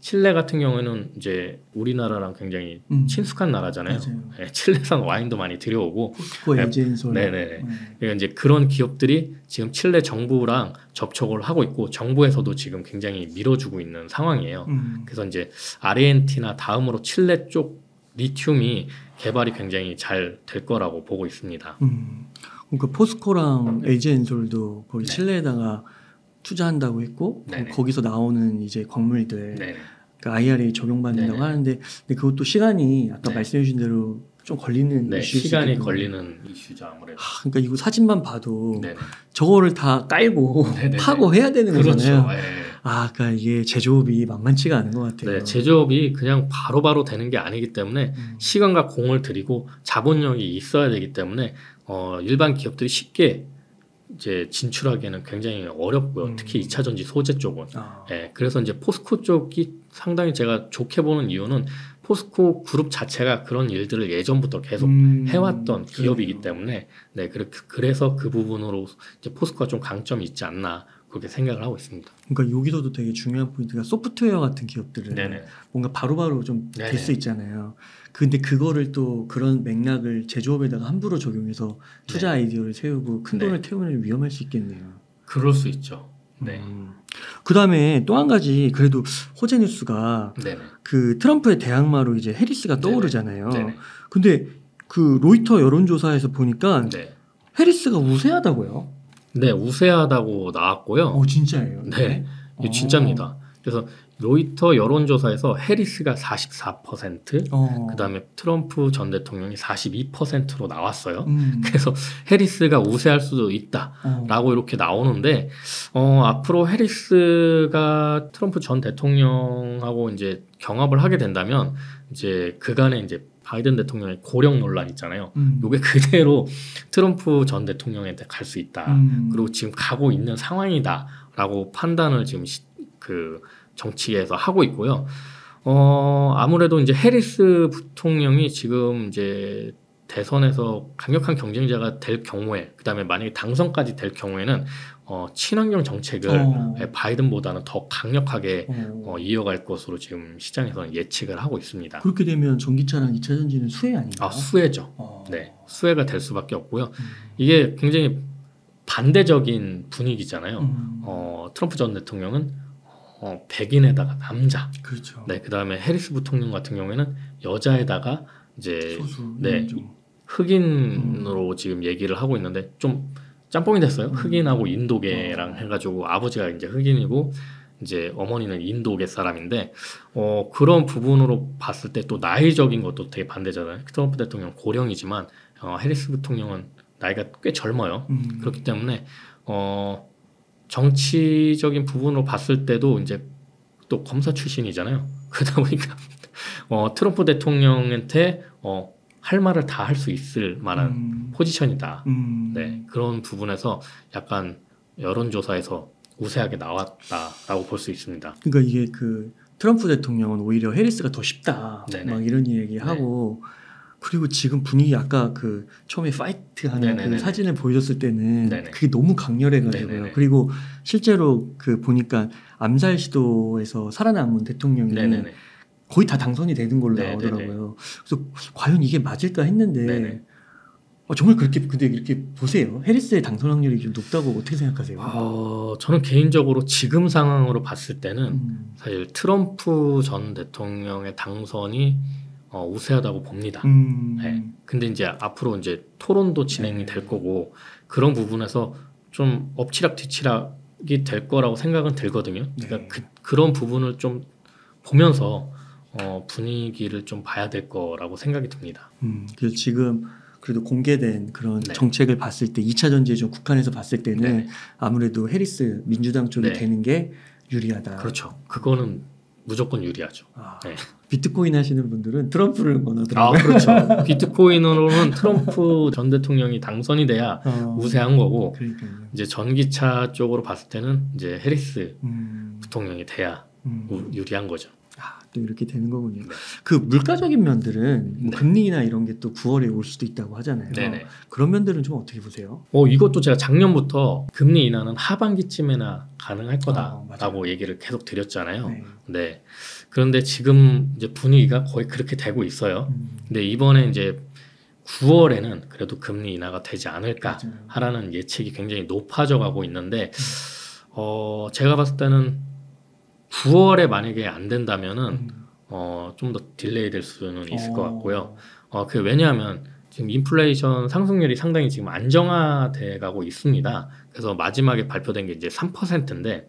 B: 칠레 같은 경우에는 이제 우리나라랑 굉장히
A: 음.
B: 친숙한 나라잖아요.
A: 맞아요.
B: 네, 칠레산 와인도 많이 들여오고,
A: 포스코,
B: 네,
A: 에이지엔솔.
B: 네네.
A: 음.
B: 그러니까 이제 그런 기업들이 지금 칠레 정부랑 접촉을 하고 있고, 정부에서도 지금 굉장히 밀어주고 있는 상황이에요.
A: 음.
B: 그래서 이제 아르헨티나 다음으로 칠레 쪽 리튬이 개발이 굉장히 잘 될 거라고 보고 있습니다.
A: 음. 그러니까 포스코랑 에이지엔솔도 거기
B: 네.
A: 칠레에다가 투자한다고 했고
B: 네네.
A: 거, 거기서 나오는 이제 광물들
B: 네네.
A: 그러니까 아이알에이 적용받는다고
B: 네네.
A: 하는데 근데 그것도 시간이 아까
B: 네.
A: 말씀해주신 대로 좀 걸리는
B: 네,
A: 이슈일 수
B: 시간이
A: 있겠군요.
B: 걸리는 이슈죠 아무래도.
A: 하, 그러니까 이거 사진만 봐도
B: 네네.
A: 저거를 다 깔고
B: 네네네.
A: 파고 해야 되는
B: 그렇죠.
A: 거잖아요.
B: 예.
A: 아, 그러니까 이게 제조업이 만만치가 않은 것 같아요.
B: 네, 제조업이 그냥 바로바로 되는 게 아니기 때문에
A: 음.
B: 시간과 공을 들이고 자본력이 있어야 되기 때문에 어, 일반 기업들이 쉽게 이제 진출하기에는 굉장히 어렵고요.
A: 음.
B: 특히 이 차 전지 소재 쪽은.
A: 아.
B: 예, 그래서 이제 포스코 쪽이 상당히 제가 좋게 보는 이유는 포스코 그룹 자체가 그런 일들을 예전부터 계속
A: 음,
B: 해왔던 기업이기
A: 그러네요.
B: 때문에 네, 그래- 그래서 그 부분으로 이제 포스코가 좀 강점이 있지 않나 그렇게 생각을 하고 있습니다.
A: 그러니까 여기서도 되게 중요한 포인트가 소프트웨어 같은 기업들은
B: 네네.
A: 뭔가 바로바로 좀 될
B: 네네.
A: 수 있잖아요. 근데 그거를 또 그런 맥락을 제조업에다가 함부로 적용해서 투자
B: 네.
A: 아이디어를 세우고 큰
B: 네.
A: 돈을 태우면 위험할 수 있겠네요.
B: 그럴 수 있죠. 네.
A: 음. 그다음에 또 한 가지 그래도 호재 뉴스가
B: 네네.
A: 그 트럼프의 대항마로 이제 해리스가
B: 네네.
A: 떠오르잖아요.
B: 네네.
A: 근데 그 로이터 여론조사에서 보니까
B: 네.
A: 해리스가 우세하다고요?
B: 네, 우세하다고 나왔고요.
A: 어 진짜예요?
B: 네, 이게
A: 어.
B: 진짜입니다. 그래서 로이터 여론조사에서 해리스가 사십사 퍼센트,
A: 어.
B: 그다음에 트럼프 전 대통령이 사십이 퍼센트로 나왔어요.
A: 음.
B: 그래서 해리스가 우세할 수도 있다라고
A: 어.
B: 이렇게 나오는데 어, 앞으로 해리스가 트럼프 전 대통령하고 이제 경합을 하게 된다면 이제 그간에 이제 바이든 대통령의 고령 논란 있잖아요.
A: 음.
B: 요게 그대로 트럼프 전 대통령한테 갈 수 있다.
A: 음.
B: 그리고 지금 가고 있는 상황이다라고 판단을 지금 시, 그 정치에서 하고 있고요. 어, 아무래도 이제 해리스 부통령이 지금 이제 대선에서 강력한 경쟁자가 될 경우에, 그다음에 만약에 당선까지 될 경우에는 어, 친환경 정책을
A: 어.
B: 바이든보다는 더 강력하게
A: 어.
B: 어, 이어갈 것으로 지금 시장에서는 예측을 하고 있습니다.
A: 그렇게 되면 전기차랑 이차 전지는 수혜 아닌가요?
B: 아, 수혜죠.
A: 어.
B: 네, 수혜가 될 수밖에 없고요.
A: 음.
B: 이게 굉장히 반대적인 분위기잖아요.
A: 음.
B: 어, 트럼프 전 대통령은 어, 백인에다가 남자,
A: 그렇죠.
B: 네, 그다음에 해리스 부통령 같은 경우에는 여자에다가 이제
A: 소수.
B: 네,
A: 좀.
B: 흑인으로 지금 얘기를 하고 있는데 좀 짬뽕이 됐어요.
A: 음.
B: 흑인하고 인도계랑 해가지고 아버지가 이제 흑인이고 이제 어머니는 인도계 사람인데 어, 그런 부분으로 봤을 때 또 나이적인 것도 되게 반대잖아요. 트럼프 대통령 고령이지만 어, 해리스 부통령은 나이가 꽤 젊어요.
A: 음.
B: 그렇기 때문에 어, 정치적인 부분으로 봤을 때도 이제 또 검사 출신이잖아요. 그러다 보니까 어, 트럼프 대통령한테 어, 할 말을 다 할 수 있을 만한
A: 음.
B: 포지션이다.
A: 음.
B: 네, 그런 부분에서 약간 여론조사에서 우세하게 나왔다라고 볼 수 있습니다.
A: 그러니까 이게 그 트럼프 대통령은 오히려 해리스가 더 쉽다.
B: 네네.
A: 막 이런 얘기하고 그리고 지금 분위기 아까 그 처음에 파이트하는 그
B: 네네네네.
A: 사진을 보여줬을 때는
B: 네네.
A: 그게 너무 강렬해가지고요.
B: 네네네.
A: 그리고 실제로 그 보니까 암살 시도에서 살아남은 대통령이
B: 네네네.
A: 거의 다 당선이 되는 걸로
B: 네네네.
A: 나오더라고요. 그래서 과연 이게 맞을까 했는데
B: 네네.
A: 어, 정말 그렇게 근데 이렇게 보세요. 해리스의 당선 확률이 좀 높다고 어떻게 생각하세요?
B: 어, 저는 개인적으로 지금 상황으로 봤을 때는
A: 음.
B: 사실 트럼프 전 대통령의 당선이 어, 우세하다고 봅니다.
A: 음.
B: 네. 근데 이제 앞으로 이제 토론도 진행이
A: 네.
B: 될 거고 그런 부분에서 좀 엎치락 뒤치락이 될 거라고 생각은 들거든요. 그러니까
A: 네.
B: 그, 그런 부분을 좀 보면서 어, 분위기를 좀 봐야 될 거라고 생각이 듭니다.
A: 음, 그래서 지금 그래도 공개된 그런
B: 네.
A: 정책을 봤을 때 이차 전지에 좀 국한해서 봤을 때는
B: 네.
A: 아무래도 해리스 민주당 쪽이
B: 네.
A: 되는 게 유리하다.
B: 그렇죠. 그거는 무조건 유리하죠.
A: 아,
B: 네.
A: 비트코인 하시는 분들은 트럼프를
B: 아,
A: 응원하더라고요.
B: 그렇죠. 비트코인으로는 트럼프 전 대통령이 당선이 돼야
A: 어,
B: 우세한 거고
A: 그러니까요.
B: 이제 전기차 쪽으로 봤을 때는 이제 해리스
A: 음,
B: 부통령이 돼야
A: 음.
B: 우- 유리한 거죠.
A: 아, 또 이렇게 되는 거군요.
B: 네.
A: 그 물가적인 면들은 뭐
B: 네.
A: 금리나 이런 게 또 구월에 올 수도 있다고 하잖아요.
B: 네네.
A: 그런 면들은 좀 어떻게 보세요?
B: 어, 이것도 제가 작년부터 금리 인하는 하반기쯤에나 가능할 거다라고
A: 아,
B: 얘기를 계속 드렸잖아요.
A: 네.
B: 네. 그런데 지금 이제 분위기가 거의 그렇게 되고 있어요.
A: 음,
B: 근데 이번에 이제 구월에는 그래도 금리 인하가 되지 않을까
A: 맞아요.
B: 하라는 예측이 굉장히 높아져 가고 있는데, 어, 제가 봤을 때는 구월에 만약에 안 된다면은
A: 음.
B: 어, 좀 더 딜레이 될 수는 있을 것
A: 어,
B: 같고요. 어, 그 왜냐하면 지금 인플레이션 상승률이 상당히 지금 안정화돼 가고 있습니다. 그래서 마지막에 발표된 게 이제 삼 퍼센트인데,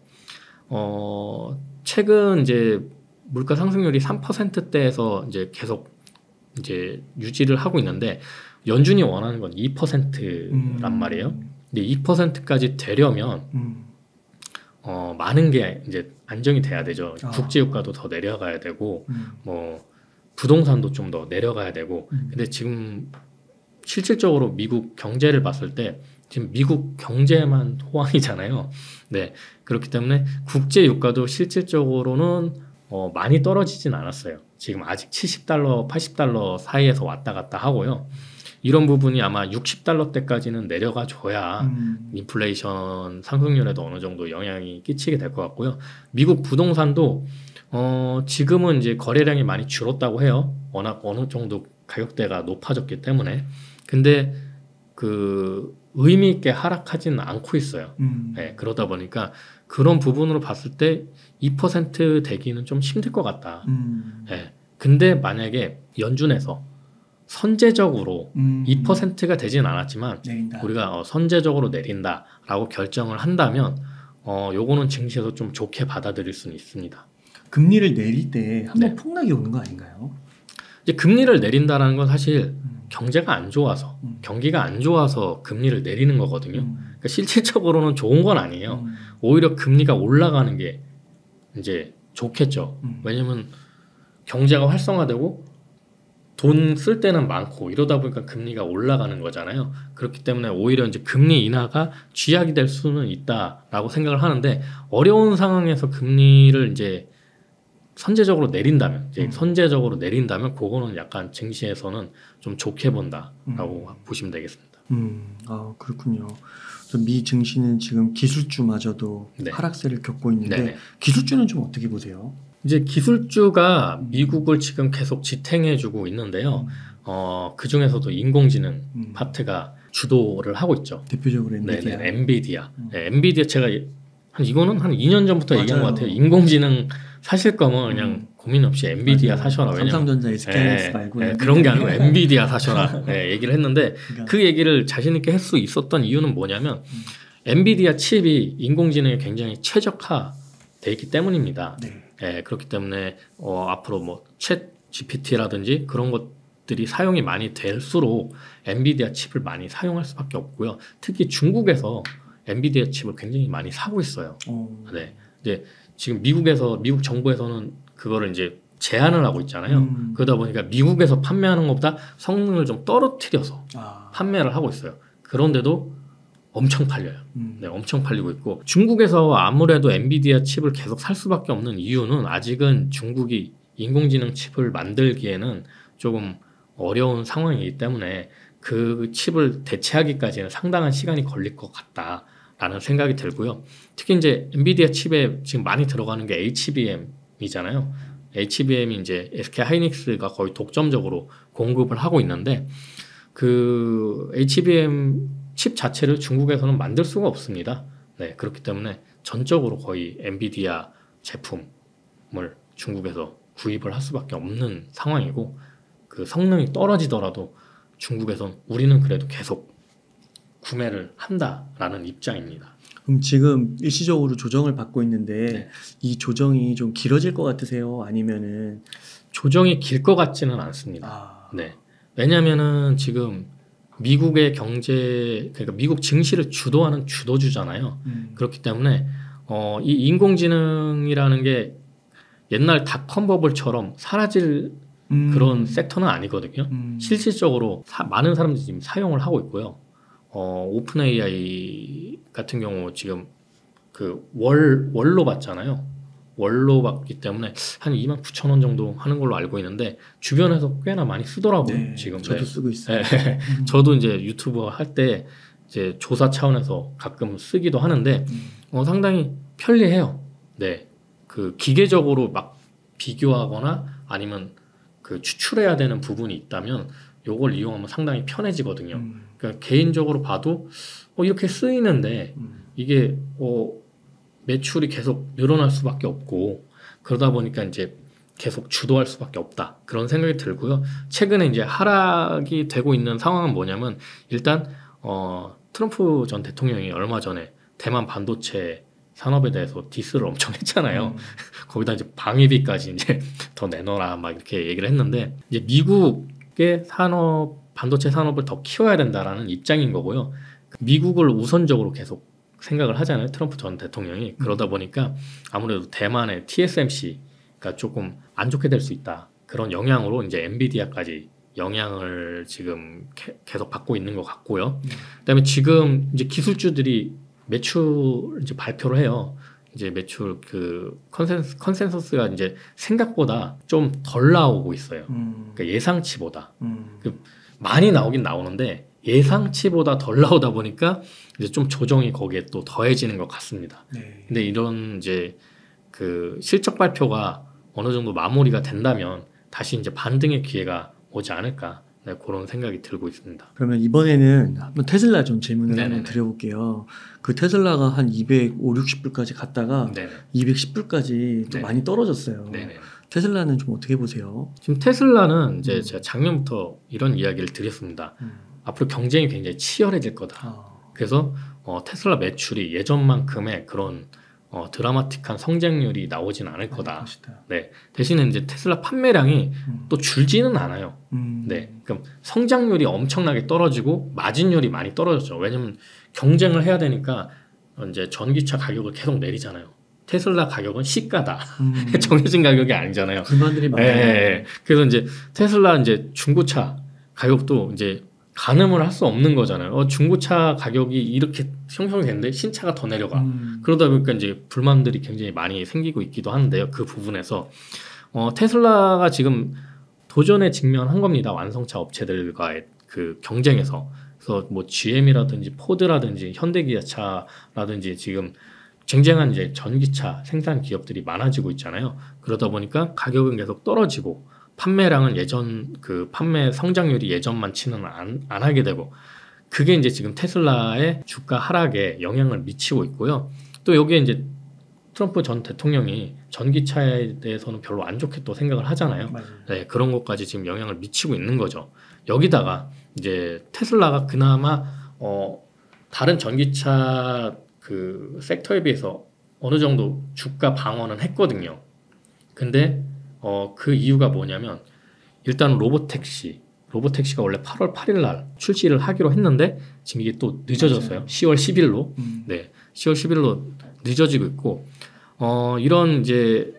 B: 어, 최근 이제 물가 상승률이 삼 퍼센트대에서 이제 계속 이제 유지를 하고 있는데, 연준이 원하는 건 이 퍼센트란
A: 음.
B: 말이에요. 근데 이 퍼센트까지 되려면
A: 음.
B: 어, 많은 게 이제 안정이 돼야 되죠.
A: 아.
B: 국제유가도 더 내려가야 되고,
A: 음.
B: 뭐 부동산도 좀 더 내려가야 되고.
A: 음.
B: 근데 지금 실질적으로 미국 경제를 봤을 때 지금 미국 경제만 호황이잖아요. 네, 그렇기 때문에 국제유가도 실질적으로는 어, 많이 떨어지진 않았어요. 지금 아직 칠십 달러, 팔십 달러 사이에서 왔다 갔다 하고요. 이런 부분이 아마 육십 달러대까지는 내려가 줘야
A: 음.
B: 인플레이션 상승률에도 어느 정도 영향이 끼치게 될 것 같고요. 미국 부동산도 어, 지금은 이제 거래량이 많이 줄었다고 해요. 워낙 어느 정도 가격대가 높아졌기 때문에. 근데 그 의미 있게 하락하지는 않고 있어요.
A: 음.
B: 네, 그러다 보니까 그런 부분으로 봤을 때 이 퍼센트 되기는 좀 힘들 것 같다.
A: 음.
B: 네, 근데 만약에 연준에서 선제적으로
A: 음.
B: 이 퍼센트가 되지는 않았지만
A: 내린다.
B: 우리가 어, 선제적으로 내린다라고 결정을 한다면 어, 요거는 증시에서 좀 좋게 받아들일 수는 있습니다.
A: 금리를 내릴 때 한번
B: 네.
A: 폭락이 오는 거 아닌가요?
B: 이제 금리를 내린다라는 건 사실
A: 음.
B: 경제가 안 좋아서
A: 음.
B: 경기가 안 좋아서 금리를 내리는 거거든요.
A: 음.
B: 그러니까 실질적으로는 좋은 건 아니에요.
A: 음.
B: 오히려 금리가 올라가는 게 이제 좋겠죠.
A: 음.
B: 왜냐면 경제가 활성화되고 돈 쓸 때는 많고 이러다 보니까 금리가 올라가는 거잖아요. 그렇기 때문에 오히려 이제 금리 인하가 쥐약이 될 수는 있다라고 생각을 하는데, 어려운 상황에서 금리를 이제 선제적으로 내린다면, 이제
A: 음.
B: 선제적으로 내린다면 그거는 약간 증시에서는 좀 좋게 본다라고
A: 음.
B: 보시면 되겠습니다.
A: 음. 아, 그렇군요. 그래서 미 증시는 지금 기술주마저도
B: 네.
A: 하락세를 겪고 있는데
B: 네네.
A: 기술주는 좀 어떻게 보세요?
B: 이제 기술주가
A: 음.
B: 미국을 지금 계속 지탱해주고 있는데요.
A: 음.
B: 어, 그 중에서도 인공지능
A: 음.
B: 파트가 주도를 하고 있죠.
A: 대표적으로 엔비디아.
B: 네네, 엔비디아.
A: 음.
B: 네, 엔비디아 제가 한 이거는 한 이 년 전부터 얘기한
A: 맞아요.
B: 것 같아요. 인공지능 사실 거면 그냥
A: 음.
B: 고민 없이 엔비디아
A: 맞아요.
B: 사셔라. 왜냐면
A: 삼성전자 에스케이에스
B: 네,
A: 말고
B: 네,
A: 엔비디아.
B: 그런 게 아니고 엔비디아 사셔라. 네, 얘기를 했는데
A: 그러니까.
B: 그 얘기를 자신 있게 할 수 있었던 이유는 뭐냐면
A: 음.
B: 엔비디아 칩이 인공지능에 굉장히 최적화돼 있기 때문입니다.
A: 네.
B: 네, 그렇기 때문에 어, 앞으로 뭐 챗 지피티라든지 그런 것들이 사용이 많이 될수록 엔비디아 칩을 많이 사용할 수밖에 없고요. 특히 중국에서 엔비디아 칩을 굉장히 많이 사고 있어요.
A: 어.
B: 네, 이제 지금 미국에서 미국 정부에서는 그거를 이제 제한을 하고 있잖아요.
A: 음.
B: 그러다 보니까 미국에서 판매하는 것보다 성능을 좀 떨어뜨려서
A: 아.
B: 판매를 하고 있어요. 그런데도 엄청 팔려요.
A: 음.
B: 네, 엄청 팔리고 있고, 중국에서 아무래도 엔비디아 칩을 계속 살 수밖에 없는 이유는 아직은 중국이 인공지능 칩을 만들기에는 조금 어려운 상황이기 때문에 그 칩을 대체하기까지는 상당한 시간이 걸릴 것 같다라는 생각이 들고요. 특히 이제 엔비디아 칩에 지금 많이 들어가는 게 에이치비엠이잖아요. 에이치비엠이 이제 에스케이 하이닉스가 거의 독점적으로 공급을 하고 있는데, 그 에이치비엠 칩 자체를 중국에서는 만들 수가 없습니다. 네, 그렇기 때문에 전적으로 거의 엔비디아 제품을 중국에서 구입을 할 수밖에 없는 상황이고, 그 성능이 떨어지더라도 중국에선 우리는 그래도 계속 구매를 한다라는 입장입니다.
A: 그럼 지금 일시적으로 조정을 받고 있는데
B: 네.
A: 이 조정이 좀 길어질 것 같으세요? 아니면은
B: 조정이 길 것 같지는 않습니다.
A: 아.
B: 네, 왜냐하면은 지금 미국의 경제, 그러니까 미국 증시를 주도하는 주도주잖아요.
A: 음.
B: 그렇기 때문에 어, 이 인공지능이라는 게 옛날 닷컴 버블처럼 사라질
A: 음.
B: 그런 섹터는 아니거든요.
A: 음.
B: 실질적으로 사, 많은 사람들이 지금 사용을 하고 있고요. 어, 오픈 에이아이 같은 경우 지금 그 월, 월로 받잖아요. 월로 받기 때문에 한 이만 구천 원 정도 하는 걸로 알고 있는데 주변에서 꽤나 많이 쓰더라고요.
A: 네,
B: 지금
A: 저도
B: 네.
A: 쓰고 있어요.
B: 네.
A: 음.
B: 저도 이제 유튜브 할 때 이제 조사 차원에서 가끔 쓰기도 하는데
A: 음.
B: 어, 상당히 편리해요. 네, 그 기계적으로 막 비교하거나 아니면 그 추출해야 되는 부분이 있다면 요걸 이용하면 상당히 편해지거든요.
A: 음.
B: 그러니까 개인적으로 봐도 어, 이렇게 쓰이는데
A: 음.
B: 이게 어, 매출이 계속 늘어날 수밖에 없고 그러다 보니까 이제 계속 주도할 수밖에 없다 그런 생각이 들고요. 최근에 이제 하락이 되고 있는 상황은 뭐냐면 일단 어, 트럼프 전 대통령이 얼마 전에 대만 반도체 산업에 대해서 디스를 엄청 했잖아요.
A: 음.
B: 거기다 이제 방위비까지 이제 더 내놔라 막 이렇게 얘기를 했는데 이제 미국의 산업 반도체 산업을 더 키워야 된다라는 입장인 거고요. 미국을 우선적으로 계속 생각을 하잖아요. 트럼프 전 대통령이. 그러다 보니까 아무래도 대만의 티에스엠씨가 조금 안 좋게 될 수 있다. 그런 영향으로 이제 엔비디아까지 영향을 지금 개, 계속 받고 있는 것 같고요.
A: 음.
B: 그다음에 지금 이제 기술주들이 매출 이제 발표를 해요. 이제 매출 그 컨센스, 컨센서스가 이제 생각보다 좀 덜 나오고 있어요.
A: 음.
B: 그러니까 예상치보다.
A: 음.
B: 그 많이 나오긴 나오는데 예상치보다 덜 나오다 보니까 이제 좀 조정이 거기에 또 더해지는 것 같습니다.
A: 네.
B: 근데 이런 이제 그 실적 발표가 어느 정도 마무리가 된다면 다시 이제 반등의 기회가 오지 않을까 네, 그런 생각이 들고 있습니다.
A: 그러면 이번에는 한번 테슬라 좀 질문을
B: 네네네.
A: 한번 드려볼게요. 그 테슬라가 한 이백오십, 육십 불까지 갔다가
B: 네네.
A: 이백십 불까지 또
B: 네네.
A: 많이 떨어졌어요.
B: 네네.
A: 테슬라는 좀 어떻게 보세요?
B: 지금 테슬라는 이제
A: 음.
B: 제가 작년부터 이런 이야기를 드렸습니다.
A: 음.
B: 앞으로 경쟁이 굉장히 치열해질 거다.
A: 아.
B: 그래서 어, 테슬라 매출이 예전만큼의 그런 어, 드라마틱한 성장률이 나오진 않을 거다.
A: 것이다.
B: 네. 대신에 이제 테슬라 판매량이
A: 음.
B: 또 줄지는 않아요.
A: 음.
B: 네. 그럼 성장률이 엄청나게 떨어지고 마진율이 많이 떨어졌죠. 왜냐면 경쟁을 해야 되니까 이제 전기차 가격을 계속 내리잖아요. 테슬라 가격은 시가다.
A: 음.
B: 정해진 가격이 아니잖아요.
A: 불만들이 많아요.
B: 예, 예. 그래서 이제 테슬라 이제 중고차 가격도 이제 가늠을 할 수 없는 거잖아요. 어, 중고차 가격이 이렇게 형성이 됐는데 신차가 더 내려가.
A: 음.
B: 그러다 보니까 이제 불만들이 굉장히 많이 생기고 있기도 하는데요. 그 부분에서 어, 테슬라가 지금 도전에 직면한 겁니다. 완성차 업체들과의 그 경쟁에서. 그래서 뭐 지엠이라든지 포드라든지 현대기아차라든지 지금 쟁쟁한 이제 전기차 생산 기업들이 많아지고 있잖아요. 그러다 보니까 가격은 계속 떨어지고 판매량은 예전 그 판매 성장률이 예전만치는 안, 안 하게 되고 그게 이제 지금 테슬라의 주가 하락에 영향을 미치고 있고요. 또 여기에 이제 트럼프 전 대통령이 전기차에 대해서는 별로 안 좋게 또 생각을 하잖아요.
A: 맞아요.
B: 네, 그런 것까지 지금 영향을 미치고 있는 거죠. 여기다가 이제 테슬라가 그나마 어, 다른 전기차 그 섹터에 비해서 어느 정도 주가 방어는 했거든요. 근데 어, 그 이유가 뭐냐면 일단 로보택시 로보택시가 원래 팔월 팔일 날 출시를 하기로 했는데 지금 이게 또 늦어졌어요.
A: 맞아요.
B: 시월 십일로.
A: 음.
B: 네, 시월 십일로 늦어지고 있고 어, 이런 이제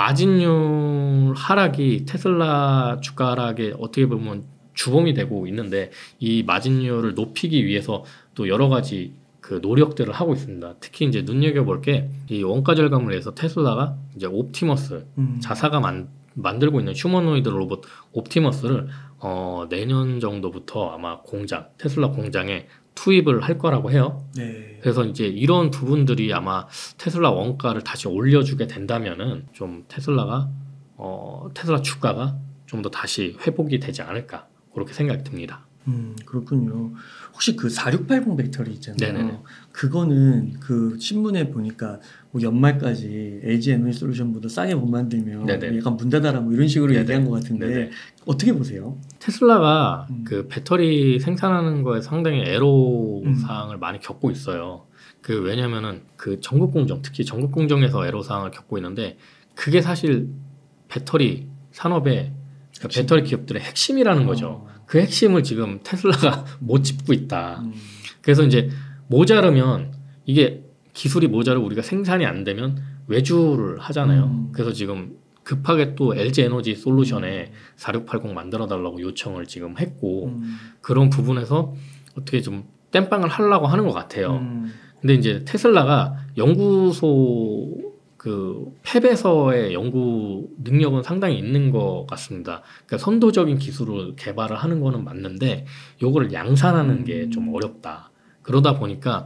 B: 마진율 하락이 테슬라 주가 하락에 어떻게 보면 주범이 되고 있는데 이 마진율을 높이기 위해서 또 여러 가지 그 노력들을 하고 있습니다. 특히 이제 눈여겨볼 게 이 원가 절감을 위해서 테슬라가 이제 옵티머스
A: 음.
B: 자사가 만, 만들고 있는 휴머노이드 로봇 옵티머스를 어, 내년 정도부터 아마 공장 테슬라 공장에 투입을 할 거라고 해요.
A: 네.
B: 그래서 이제 이런 부분들이 아마 테슬라 원가를 다시 올려주게 된다면은 좀 테슬라가 어, 테슬라 주가가 좀 더 다시 회복이 되지 않을까 그렇게 생각이 듭니다.
A: 음, 그렇군요. 혹시 그 사육팔공 배터리 있잖아요.
B: 네네네.
A: 그거는 그 신문에 보니까 뭐 연말까지 엘지 에너지솔루션보다 싸게 못 만들면
B: 네네.
A: 약간 문 닫아라 뭐 이런 식으로
B: 네네.
A: 얘기한 것 같은데
B: 네네.
A: 어떻게 보세요?
B: 테슬라가
A: 음.
B: 그 배터리 생산하는 거에 상당히 애로
A: 음.
B: 사항을 많이 겪고 있어요. 그 왜냐면은 그 전국 공정 특히 전국 공정에서 애로 사항을 겪고 있는데 그게 사실 배터리 산업의 그
A: 핵심.
B: 배터리 기업들의 핵심이라는 거죠.
A: 어.
B: 그 핵심을 지금 테슬라가 못 짚고 있다.
A: 음.
B: 그래서 이제 모자르면 이게 기술이 모자르고 우리가 생산이 안 되면 외주를 하잖아요.
A: 음.
B: 그래서 지금 급하게 또 엘지 에너지 솔루션에 사육팔공 만들어 달라고 요청을 지금 했고
A: 음.
B: 그런 부분에서 어떻게 좀 땜빵을 하려고 하는 것 같아요.
A: 음.
B: 근데 이제 테슬라가 연구소 그 팹에서의 연구 능력은 상당히 있는 것 같습니다. 그러니까 선도적인 기술을 개발을 하는 거는 맞는데 요거를 양산하는 게 좀 어렵다. 그러다 보니까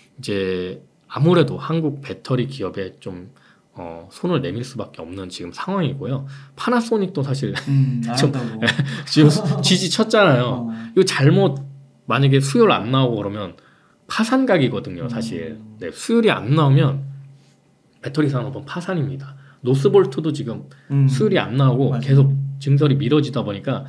B: 이제 아무래도 한국 배터리 기업에 좀 어, 손을 내밀 수밖에 없는 지금 상황이고요. 파나소닉도 사실
A: 음,
B: 좀
A: 안한다고.
B: 지금 지지 쳤잖아요.
A: 어.
B: 이거 잘못 만약에 수율 안 나오고 그러면 파산각이거든요, 사실.
A: 음.
B: 네, 수율이 안 나오면 배터리 산업은 파산입니다. 노스볼트도 지금
A: 음.
B: 수율이 안 나오고
A: 맞아요.
B: 계속 증설이 미뤄지다 보니까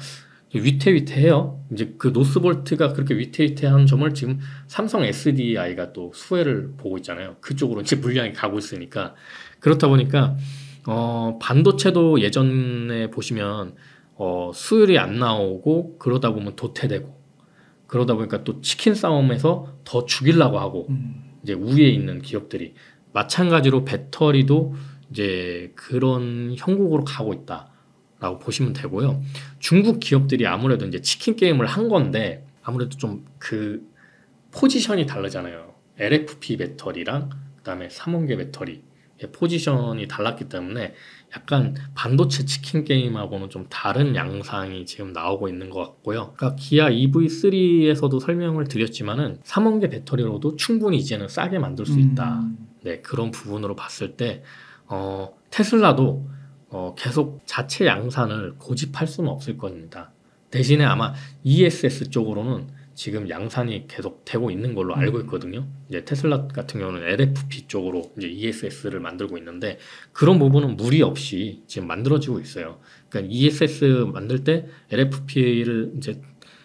B: 위태위태해요. 이제 그 노스볼트가 그렇게 위태위태한 점을 지금 삼성 에스디아이가 또 수혜를 보고 있잖아요. 그쪽으로 이제 물량이 가고 있으니까. 그렇다 보니까 어, 반도체도 예전에 보시면 어, 수율이 안 나오고 그러다 보면 도태되고 그러다 보니까 또 치킨 싸움에서 더 죽이려고 하고
A: 음.
B: 이제 우위에 있는 기업들이 마찬가지로 배터리도 이제 그런 형국으로 가고 있다라고 보시면 되고요. 중국 기업들이 아무래도 이제 치킨 게임을 한 건데 아무래도 좀 그 포지션이 다르잖아요. 엘에프피 배터리랑 그다음에 삼원계 배터리 포지션이 달랐기 때문에 약간 반도체 치킨 게임하고는 좀 다른 양상이 지금 나오고 있는 것 같고요. 그러니까 기아 이브이 쓰리에서도 설명을 드렸지만은 삼원계 배터리로도 충분히 이제는 싸게 만들 수 있다.
A: 음.
B: 네, 그런 부분으로 봤을 때 어, 테슬라도 어, 계속 자체 양산을 고집할 수는 없을 겁니다. 대신에 아마 이에스에스 쪽으로는 지금 양산이 계속 되고 있는 걸로 알고 있거든요. 이제 테슬라 같은 경우는 엘에프피 쪽으로 이제 이에스에스를 만들고 있는데 그런 부분은 무리 없이 지금 만들어지고 있어요. 그러니까 이에스에스 만들 때 엘에프피를 이제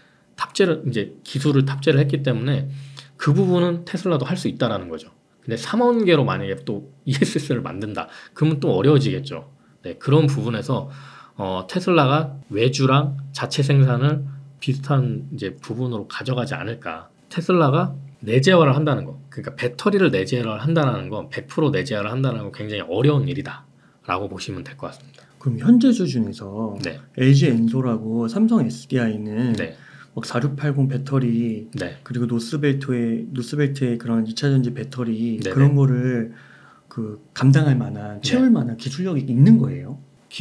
B: 탑재를 이제 기술을 탑재를 했기 때문에 그 부분은 테슬라도 할 수 있다라는 거죠. 근데 삼원계로 만약에 또 이에스에스를 만든다, 그러면 또 어려워지겠죠. 네, 그런 부분에서 어, 테슬라가 외주랑 자체 생산을 비슷한 이제 부분으로 가져가지 않을까. 테슬라가 내재화를 한다는 거, 그러니까 배터리를 내재화를 한다는 건 백 퍼센트 내재화를 한다는 건 굉장히 어려운 일이다라고 보시면 될 것 같습니다.
A: 그럼 현재 수준에서
B: 네,
A: 엘지 엔솔하고 삼성 에스디아이는
B: 네,
A: 막 사육팔공 배터리
B: 네.
A: 그리고 노스벨트의 노스벨트의 그런 이차 전지 배터리
B: 네네.
A: 그런 거를 그 감당할 만한 채울
B: 네.
A: 만한 기술력이 있는 거예요.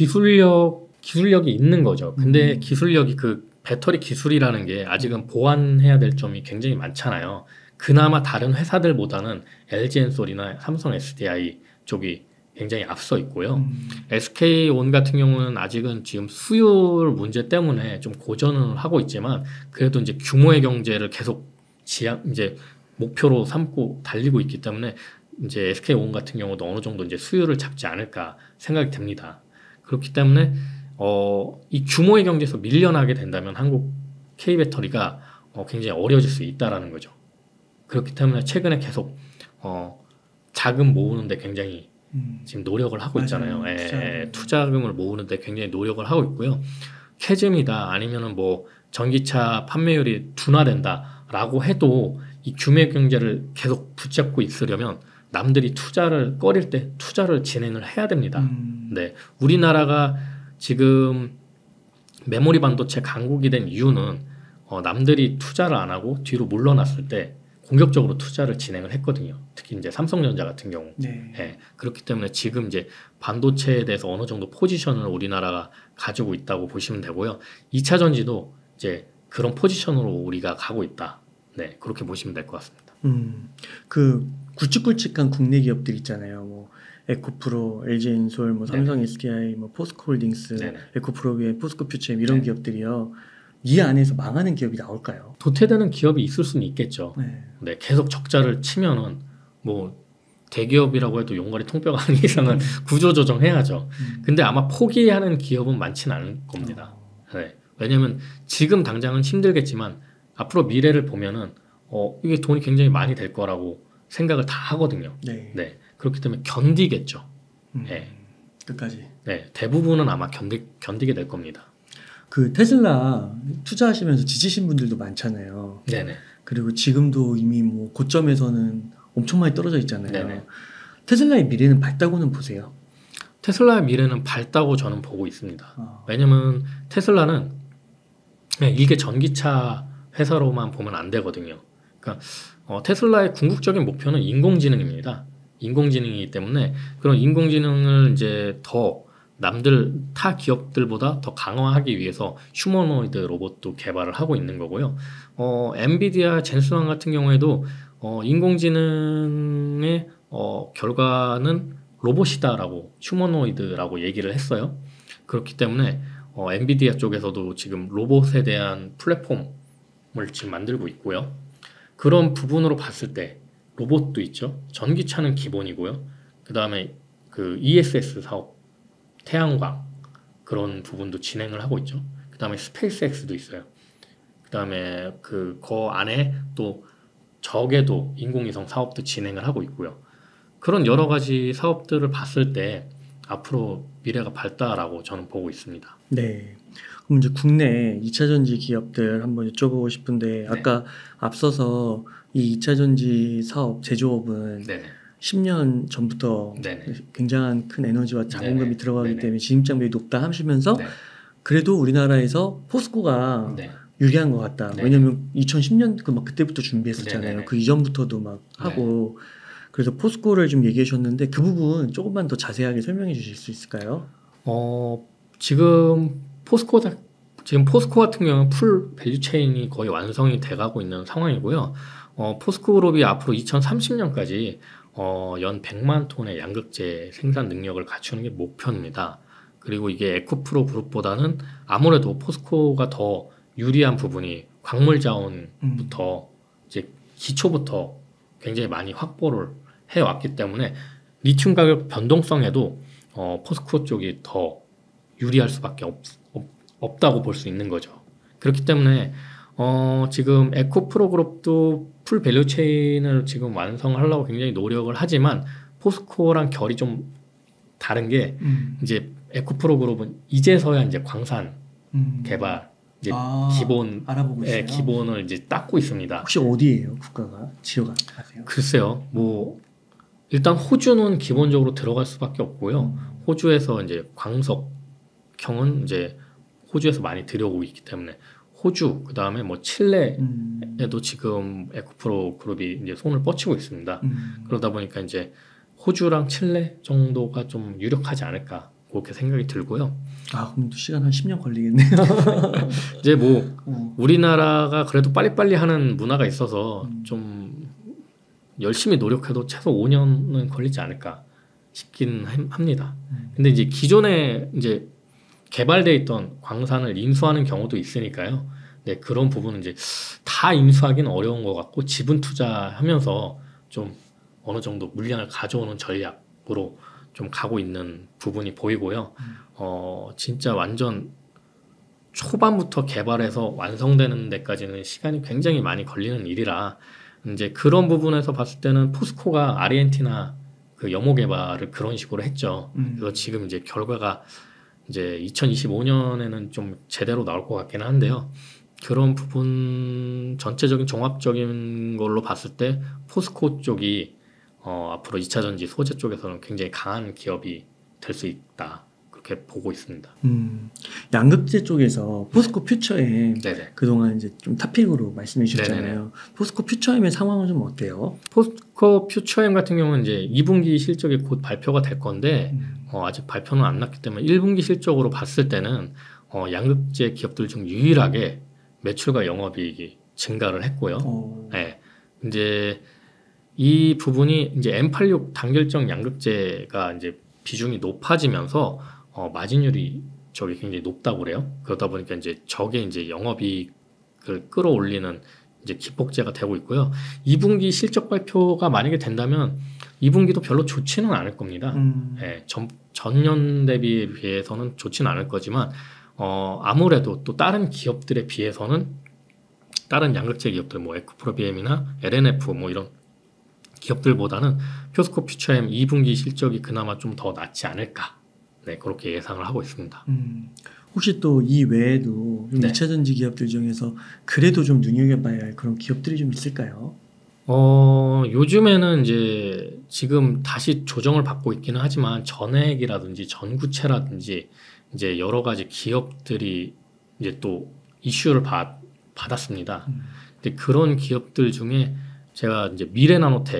B: 기술력 기술력이 있는 거죠. 근데
A: 음.
B: 기술력이 그 배터리 기술이라는 게 아직은 보완해야 될 점이 굉장히 많잖아요. 그나마 다른 회사들보다는 엘지엔솔이나 삼성 에스디아이 쪽이 굉장히 앞서 있고요.
A: 음.
B: 에스케이온 같은 경우는 아직은 지금 수율 문제 때문에 좀 고전을 하고 있지만 그래도 이제 규모의 경제를 계속 지향 이제 목표로 삼고 달리고 있기 때문에 이제 에스케이온 같은 경우도 어느 정도 이제 수율을 잡지 않을까 생각이 됩니다. 그렇기 때문에 어, 이 규모의 경제에서 밀려나게 된다면 한국 K배터리가 어, 굉장히 어려워질 수 있다라는 거죠. 그렇기 때문에 최근에 계속 어, 자금 모으는데 굉장히
A: 음.
B: 지금 노력을 하고 있잖아요.
A: 맞아요.
B: 예,
A: 투자금.
B: 예, 투자금을 모으는데 굉장히 노력을 하고 있고요. 캐즘이다 아니면은 뭐 전기차 판매율이 둔화된다라고 해도 이 규모의 경제를 계속 붙잡고 있으려면 남들이 투자를 꺼릴 때 투자를 진행을 해야 됩니다.
A: 음.
B: 네, 우리나라가 지금 메모리 반도체 강국이 된 이유는 어, 남들이 투자를 안 하고 뒤로 물러났을 때 공격적으로 투자를 진행을 했거든요. 특히 이제 삼성전자 같은 경우.
A: 네.
B: 예, 그렇기 때문에 지금 이제 반도체에 대해서 어느 정도 포지션을 우리나라가 가지고 있다고 보시면 되고요. 이차 전지도 이제 그런 포지션으로 우리가 가고 있다. 네, 그렇게 보시면 될 것 같습니다.
A: 음. 그 굵직굵직한 국내 기업들 있잖아요. 뭐 에코프로, 엘지엔솔, 뭐 삼성 에스디아이, 뭐 포스코홀딩스,
B: 네네.
A: 에코프로비에 포스코퓨처엠 이런
B: 네.
A: 기업들이요. 이 안에서 망하는 기업이 나올까요?
B: 도태되는 기업이 있을 수는 있겠죠.
A: 네.
B: 네, 계속 적자를 치면은 뭐 대기업이라고 해도 용가리 통뼈가 아닌 이상은 구조조정 해야죠.
A: 음.
B: 근데 아마 포기하는 기업은 많지는 않을 겁니다. 네. 왜냐면 지금 당장은 힘들겠지만 앞으로 미래를 보면은 어, 이게 돈이 굉장히 많이 될 거라고 생각을 다 하거든요.
A: 네.
B: 네. 그렇기 때문에 견디겠죠.
A: 음.
B: 네.
A: 끝까지.
B: 네. 대부분은 아마 견디, 견디게 될 겁니다.
A: 그 테슬라 투자하시면서 지치신 분들도 많잖아요.
B: 네네.
A: 그리고 지금도 이미 뭐 고점에서는 엄청 많이 떨어져 있잖아요.
B: 네네.
A: 테슬라의 미래는 밝다고는 보세요.
B: 테슬라의 미래는 밝다고 저는 보고 있습니다.
A: 어.
B: 왜냐면 테슬라는 그냥 일개 전기차 회사로만 보면 안 되거든요. 그러니까 어, 테슬라의 궁극적인 목표는 인공지능입니다. 인공지능이기 때문에 그런 인공지능을 이제 더 남들 타 기업들보다 더 강화하기 위해서 휴머노이드 로봇도 개발을 하고 있는 거고요. 어, 엔비디아 젠슨 일 같은 경우에도 어, 인공지능의 어, 결과는 로봇이다라고 휴머노이드라고 얘기를 했어요. 그렇기 때문에 어, 엔비디아 쪽에서도 지금 로봇에 대한 플랫폼을 지금 만들고 있고요. 그런 부분으로 봤을 때 로봇도 있죠. 전기차는 기본이고요. 그 다음에 그 이에스에스 사업, 태양광 그런 부분도 진행을 하고 있죠. 그 다음에 스페이스X도 있어요. 그 다음에 그, 그 안에 또 저궤도 인공위성 사업도 진행을 하고 있고요. 그런 여러 가지 사업들을 봤을 때 앞으로 미래가 밝다라고 저는 보고 있습니다.
A: 네. 그럼 이제 국내 이차전지 기업들 한번 여쭤보고 싶은데, 아까 앞서서 이 이차전지 사업 제조업은
B: 네네.
A: 십 년 전부터
B: 네네.
A: 굉장한 큰 에너지와 자본금이
B: 네네.
A: 들어가기
B: 네네.
A: 때문에 진입장벽이 높다 하시면서
B: 네.
A: 그래도 우리나라에서 포스코가
B: 네.
A: 유리한 것 같다.
B: 네네.
A: 왜냐면 이천십 년 그 막 그때부터 준비했었잖아요.
B: 네네네.
A: 그 이전부터도 막 하고. 그래서 포스코를 좀 얘기해 주셨는데 그 부분 조금만 더 자세하게 설명해 주실 수 있을까요?
B: 어, 지금 포스코 지금 포스코 같은 경우는 풀 밸류 체인이 거의 완성이 돼가고 있는 상황이고요. 어, 포스코 그룹이 앞으로 이천삼십 년까지 어, 연 백만 톤의 양극재 생산 능력을 갖추는 게 목표입니다. 그리고 이게 에코프로 그룹보다는 아무래도 포스코가 더 유리한 부분이 광물 자원부터 음. 이제 기초부터 굉장히 많이 확보를 해왔기 때문에 리튬 가격 변동성에도 어, 포스코 쪽이 더 유리할 수밖에 없, 없, 없다고 볼 수 있는 거죠. 그렇기 때문에 어, 지금 에코프로 그룹도 풀 밸류 체인을 지금 완성하려고 굉장히 노력을 하지만 포스코랑 결이 좀 다른 게 음. 이제 에코프로 그룹은 이제서야 이제 광산 음. 개발 이제
A: 아,
B: 기본
A: 알아보고 있어요.
B: 예, 기본을 이제 닦고 있습니다.
A: 혹시 어디예요, 국가가 지어가 아세요?
B: 글쎄요, 뭐 일단 호주는 기본적으로 들어갈 수밖에 없고요. 음. 호주에서 이제 광석형은 이제 호주에서 많이 들여오고 있기 때문에 호주, 그 다음에 뭐 칠레에도 음. 지금 에코프로 그룹이 이제 손을 뻗치고 있습니다. 음. 그러다 보니까 이제 호주랑 칠레 정도가 좀 유력하지 않을까 그렇게 생각이 들고요.
A: 아, 그럼 또 시간 한 십 년 걸리겠네요.
B: 이제 뭐 어. 우리나라가 그래도 빨리빨리 하는 문화가 있어서 음. 좀 열심히 노력해도 최소 오 년은 걸리지 않을까 싶긴 합니다. 음. 근데 이제 기존에 이제 개발돼 있던 광산을 인수하는 경우도 있으니까요. 네, 그런 부분은 이제 다 인수하기는 어려운 것 같고 지분 투자하면서 좀 어느 정도 물량을 가져오는 전략으로 좀 가고 있는 부분이 보이고요. 음. 어, 진짜 완전 초반부터 개발해서 완성되는 데까지는 시간이 굉장히 많이 걸리는 일이라 이제 그런 부분에서 봤을 때는 포스코가 아르헨티나 그 염호 개발을 그런 식으로 했죠. 음. 그래서 지금 이제 결과가 이제 이천이십오 년에는 좀 제대로 나올 것 같기는 한데요. 그런 부분 전체적인 종합적인 걸로 봤을 때 포스코 쪽이 어, 앞으로 이차전지 소재 쪽에서는 굉장히 강한 기업이 될 수 있다. 그렇게 보고 있습니다.
A: 음, 양극재 쪽에서 포스코 퓨처엠
B: 네네.
A: 그동안 이제 좀 탑픽으로 말씀해 주셨잖아요. 네네네. 포스코 퓨처엠의 상황은 좀 어때요?
B: 포스코 퓨처엠 같은 경우는 이제 이 분기 실적이 곧 발표가 될 건데 음. 어, 아직 발표는 안 났기 때문에 일 분기 실적으로 봤을 때는 어, 양극재 기업들 중 유일하게 매출과 영업이익이 증가를 했고요. 오. 네, 이제 이 부분이 이제 엠 팔십육 단결정 양극재가 이제 비중이 높아지면서 어, 마진율이 저게 굉장히 높다고 그래요. 그러다 보니까 이제 저게 이제 영업이익을 끌어올리는 이제 기폭제가 되고 있고요. 이 분기 실적 발표가 만약에 된다면 이 분기도 별로 좋지는 않을 겁니다. 음. 예, 전, 전년 대비에 비해서는 좋지는 않을 거지만 어, 아무래도 또 다른 기업들에 비해서는 다른 양극재 기업들 뭐 에코프로 비엠이나 엘엔에프 뭐 이런 기업들보다는 포스코 퓨처엠 이 분기 실적이 그나마 좀 더 낫지 않을까. 네, 그렇게 예상을 하고 있습니다.
A: 음, 혹시 또 이 외에도 좀 네. 이차전지 기업들 중에서 그래도 좀 눈여겨봐야 할 그런 기업들이 좀 있을까요?
B: 어, 요즘에는 이제 지금 다시 조정을 받고 있기는 하지만 전액이라든지 전구체라든지 이제 여러 가지 기업들이 이제 또 이슈를 받, 받았습니다. 음. 근데 그런 기업들 중에 제가 이제 미래나노텍에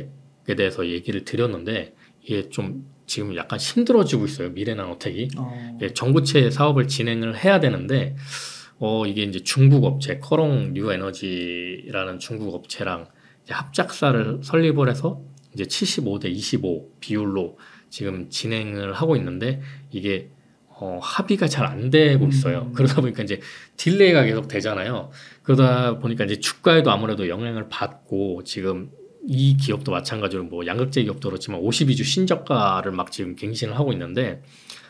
B: 대해서 얘기를 드렸는데 이게 좀 지금 약간 힘들어지고 있어요. 미래나노텍이.
A: 어.
B: 예, 전구체 사업을 진행을 해야 되는데 어, 이게 이제 중국 업체 커롱 뉴에너지라는 중국 업체랑 이제 합작사를 설립을 해서 이제 칠십오 대 이십오 비율로 지금 진행을 하고 있는데 이게 어, 합의가 잘 안 되고 있어요.
A: 음.
B: 그러다 보니까 이제 딜레이가 계속 되잖아요. 그러다 보니까 이제 주가에도 아무래도 영향을 받고 지금 이 기업도 마찬가지로 뭐 양극재 기업도 그렇지만 오십이 주 신저가를 막 지금 갱신을 하고 있는데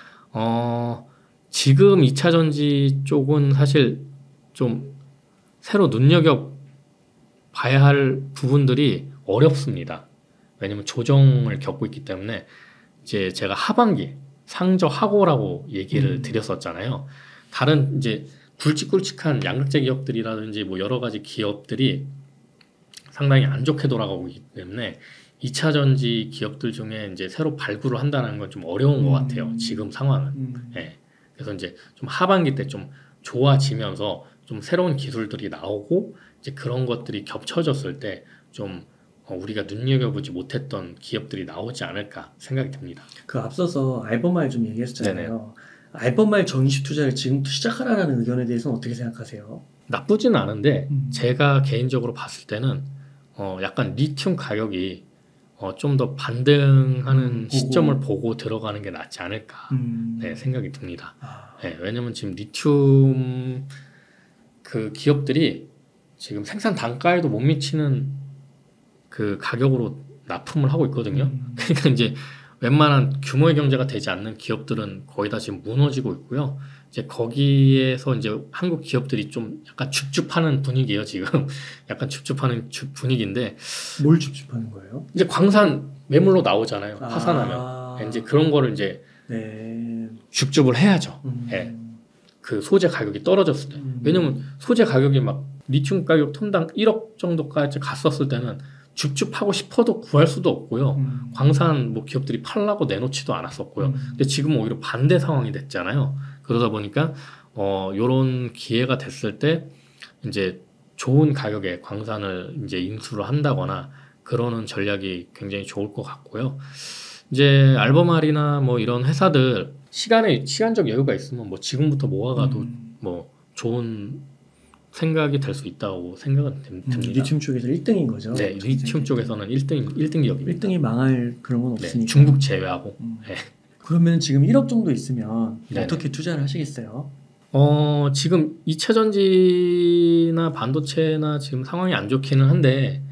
B: 어, 지금 이 차 전지 쪽은 사실 좀 새로 눈여겨 봐야 할 부분들이 어렵습니다. 왜냐면 조정을 겪고 있기 때문에 이제 제가 하반기 상저하고라고 얘기를
A: 음.
B: 드렸었잖아요. 다른 이제 굵직굵직한 양극재 기업들이라든지 뭐 여러 가지 기업들이 상당히 안 좋게 돌아가고 있기 때문에 이 차 전지 기업들 중에 이제 새로 발굴을 한다는 건 좀 어려운 것 같아요.
A: 음.
B: 지금 상황은.
A: 음.
B: 예. 그래서 이제 좀 하반기 때 좀 좋아지면서 좀 새로운 기술들이 나오고 이제 그런 것들이 겹쳐졌을 때 좀 우리가 눈여겨보지 못했던 기업들이 나오지 않을까 생각이 듭니다.
A: 그 앞서서 알버말 좀 얘기했었잖아요. 알버말 정시 투자를 지금부터 시작하라는 의견에 대해서는 어떻게 생각하세요?
B: 나쁘진 않은데
A: 음.
B: 제가 개인적으로 봤을 때는 어 약간 리튬 가격이 어 좀 더 반등하는
A: 음, 보고.
B: 시점을 보고 들어가는 게 낫지 않을까
A: 음.
B: 네, 생각이 듭니다.
A: 아.
B: 네, 왜냐면 지금 리튬 그 기업들이 지금 생산 단가에도 못 미치는 그 가격으로 납품을 하고 있거든요.
A: 음.
B: 그러니까 이제 웬만한 규모의 경제가 되지 않는 기업들은 거의 다 지금 무너지고 있고요. 이제 거기에서 이제 한국 기업들이 좀 약간 줍줍하는 분위기예요, 지금. 약간 줍줍하는 주- 분위기인데
A: 뭘 줍줍하는 거예요?
B: 이제 광산 매물로 나오잖아요.
A: 아.
B: 파산하면. 이제 그런 거를 이제
A: 네.
B: 줍줍을 해야죠.
A: 음.
B: 예. 그 소재 가격이 떨어졌을 때.
A: 음.
B: 왜냐면 소재 가격이 막 리튬 가격 톤당 일억 정도까지 갔었을 때는 줍줍하고 싶어도 구할 수도 없고요.
A: 음.
B: 광산 뭐 기업들이 팔라고 내놓지도 않았었고요.
A: 음.
B: 근데 지금 오히려 반대 상황이 됐잖아요. 그러다 보니까 어 요런 기회가 됐을 때 이제 좋은 가격에 광산을 이제 인수를 한다거나 그러는 전략이 굉장히 좋을 것 같고요. 이제 알버말이나 뭐 이런 회사들 시간에 시간적 여유가 있으면 뭐 지금부터 모아가도
A: 음.
B: 뭐 좋은 생각이 될 수 있다고 생각은 듭-
A: 음,
B: 듭니다.
A: 리튬 쪽에서 일 등인 거죠.
B: 네, 리튬 쪽에서는 일 등 일 등 기업입니다.
A: 일 등이 망할 그런 건
B: 네,
A: 없으니까.
B: 중국 제외하고.
A: 음.
B: 네.
A: 그러면 지금 일억 정도 있으면
B: 네네.
A: 어떻게 투자를 하시겠어요?
B: 어, 지금 이 차 전지나 반도체나 지금 상황이 안 좋기는 한데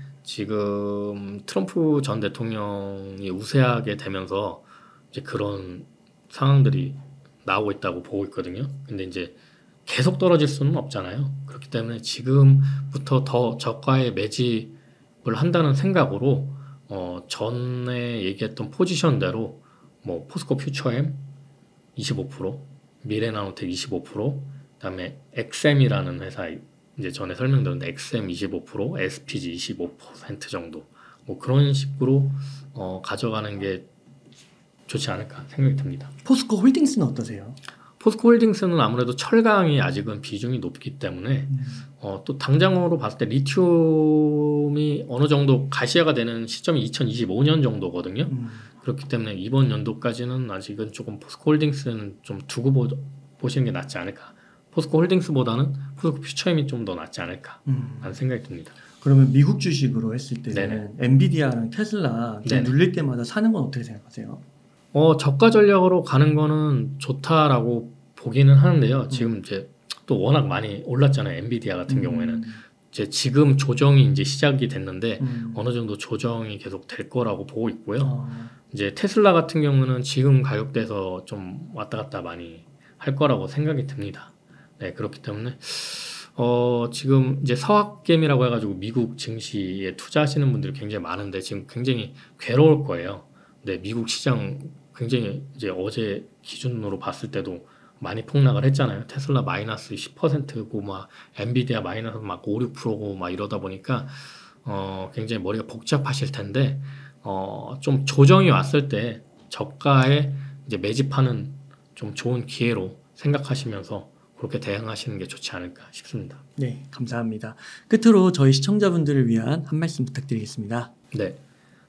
B: 지금 트럼프 전 대통령이 우세하게 되면서 이제 그런 상황들이 나오고 있다고 보고 있거든요. 근데 이제 계속 떨어질 수는 없잖아요. 그렇기 때문에 지금부터 더 저가에 매집을 한다는 생각으로 어, 전에 얘기했던 포지션대로 뭐 포스코 퓨처엠 이십오 퍼센트, 미래나노텍 이십오 퍼센트, 그다음에 엑스엠이라는 회사 이제 전에 설명드렸는데 엑스엠 이십오 퍼센트, 에스피지 이십오 퍼센트 정도 뭐 그런 식으로 어, 가져가는 게 좋지 않을까 생각이 듭니다.
A: 포스코 홀딩스는 어떠세요?
B: 포스코 홀딩스는 아무래도 철강이 아직은 비중이 높기 때문에
A: 음.
B: 어, 또 당장으로 봤을 때 리튬이 어느 정도 가시화가 되는 시점이 이천이십오 년 정도거든요.
A: 음.
B: 그렇기 때문에 이번 연도까지는 아직은 조금 포스코 홀딩스는 좀 두고 보, 보시는 게 낫지 않을까. 포스코 홀딩스보다는 포스코 퓨처엠이 좀 더 낫지 않을까
A: 음.
B: 하는 생각이 듭니다.
A: 그러면 미국 주식으로 했을 때는
B: 네네.
A: 엔비디아랑 테슬라 좀
B: 네네.
A: 눌릴 때마다 사는 건 어떻게 생각하세요?
B: 어, 저가 전략으로 가는 거는 좋다라고 보기는 하는데요. 지금 이제 또 워낙 많이 올랐잖아요. 엔비디아 같은
A: 음.
B: 경우에는 이제 지금 조정이 이제 시작이 됐는데
A: 음.
B: 어느 정도 조정이 계속 될 거라고 보고 있고요.
A: 어.
B: 이제 테슬라 같은 경우는 지금 가격대에서 좀 왔다 갔다 많이 할 거라고 생각이 듭니다. 네, 그렇기 때문에 어, 지금 이제 서학겜이라고 해가지고 미국 증시에 투자하시는 분들이 굉장히 많은데 지금 굉장히 괴로울 거예요. 네, 미국 시장 굉장히 이제 어제 기준으로 봤을 때도 많이 폭락을 했잖아요. 테슬라 마이너스 십 퍼센트고 막 엔비디아 마이너스 막 오, 육 퍼센트고 막 이러다 보니까 어, 굉장히 머리가 복잡하실 텐데 어, 좀 조정이 왔을 때 저가에 이제 매집하는 좀 좋은 기회로 생각하시면서 그렇게 대응하시는 게 좋지 않을까 싶습니다.
A: 네, 감사합니다. 끝으로 저희 시청자분들을 위한 한 말씀 부탁드리겠습니다.
B: 네.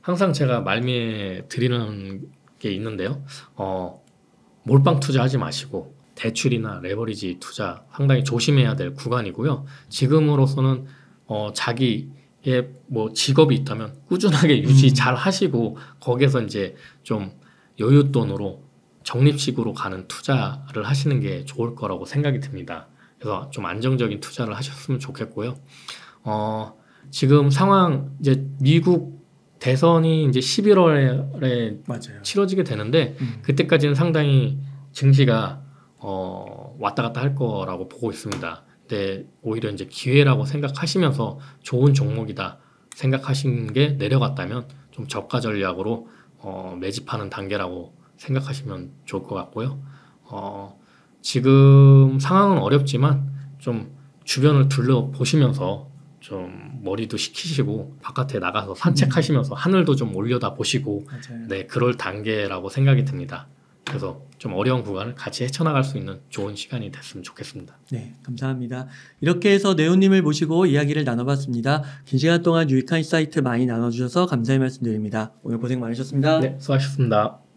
B: 항상 제가 말미에 드리는 게 있는데요. 어, 몰빵 투자하지 마시고 대출이나 레버리지 투자 상당히 조심해야 될 구간이고요. 지금으로서는 어, 자기의 뭐 직업이 있다면 꾸준하게 유지
A: 음.
B: 잘 하시고 거기에서 이제 좀 여윳돈으로 적립식으로 가는 투자를 하시는 게 좋을 거라고 생각이 듭니다. 그래서 좀 안정적인 투자를 하셨으면 좋겠고요. 어, 지금 상황 이제 미국 대선이 이제 십일월에
A: 맞아요.
B: 치러지게 되는데
A: 음.
B: 그때까지는 상당히 증시가 어, 왔다 갔다 할 거라고 보고 있습니다. 근데 오히려 이제 기회라고 생각하시면서 좋은 종목이다 생각하신 게 내려갔다면 좀 저가 전략으로 어, 매집하는 단계라고 생각하시면 좋을 것 같고요. 어, 지금 상황은 어렵지만 좀 주변을 둘러보시면서 좀 머리도 식히시고 바깥에 나가서 산책하시면서 하늘도 좀 올려다 보시고
A: 맞아요.
B: 네, 그럴 단계라고 생각이 듭니다. 그래서 좀 어려운 구간을 같이 헤쳐나갈 수 있는 좋은 시간이 됐으면 좋겠습니다.
A: 네, 감사합니다. 이렇게 해서 네오님을 모시고 이야기를 나눠봤습니다. 긴 시간 동안 유익한 인사이트 많이 나눠주셔서 감사의 말씀드립니다. 오늘 고생 많으셨습니다.
B: 네, 수고하셨습니다.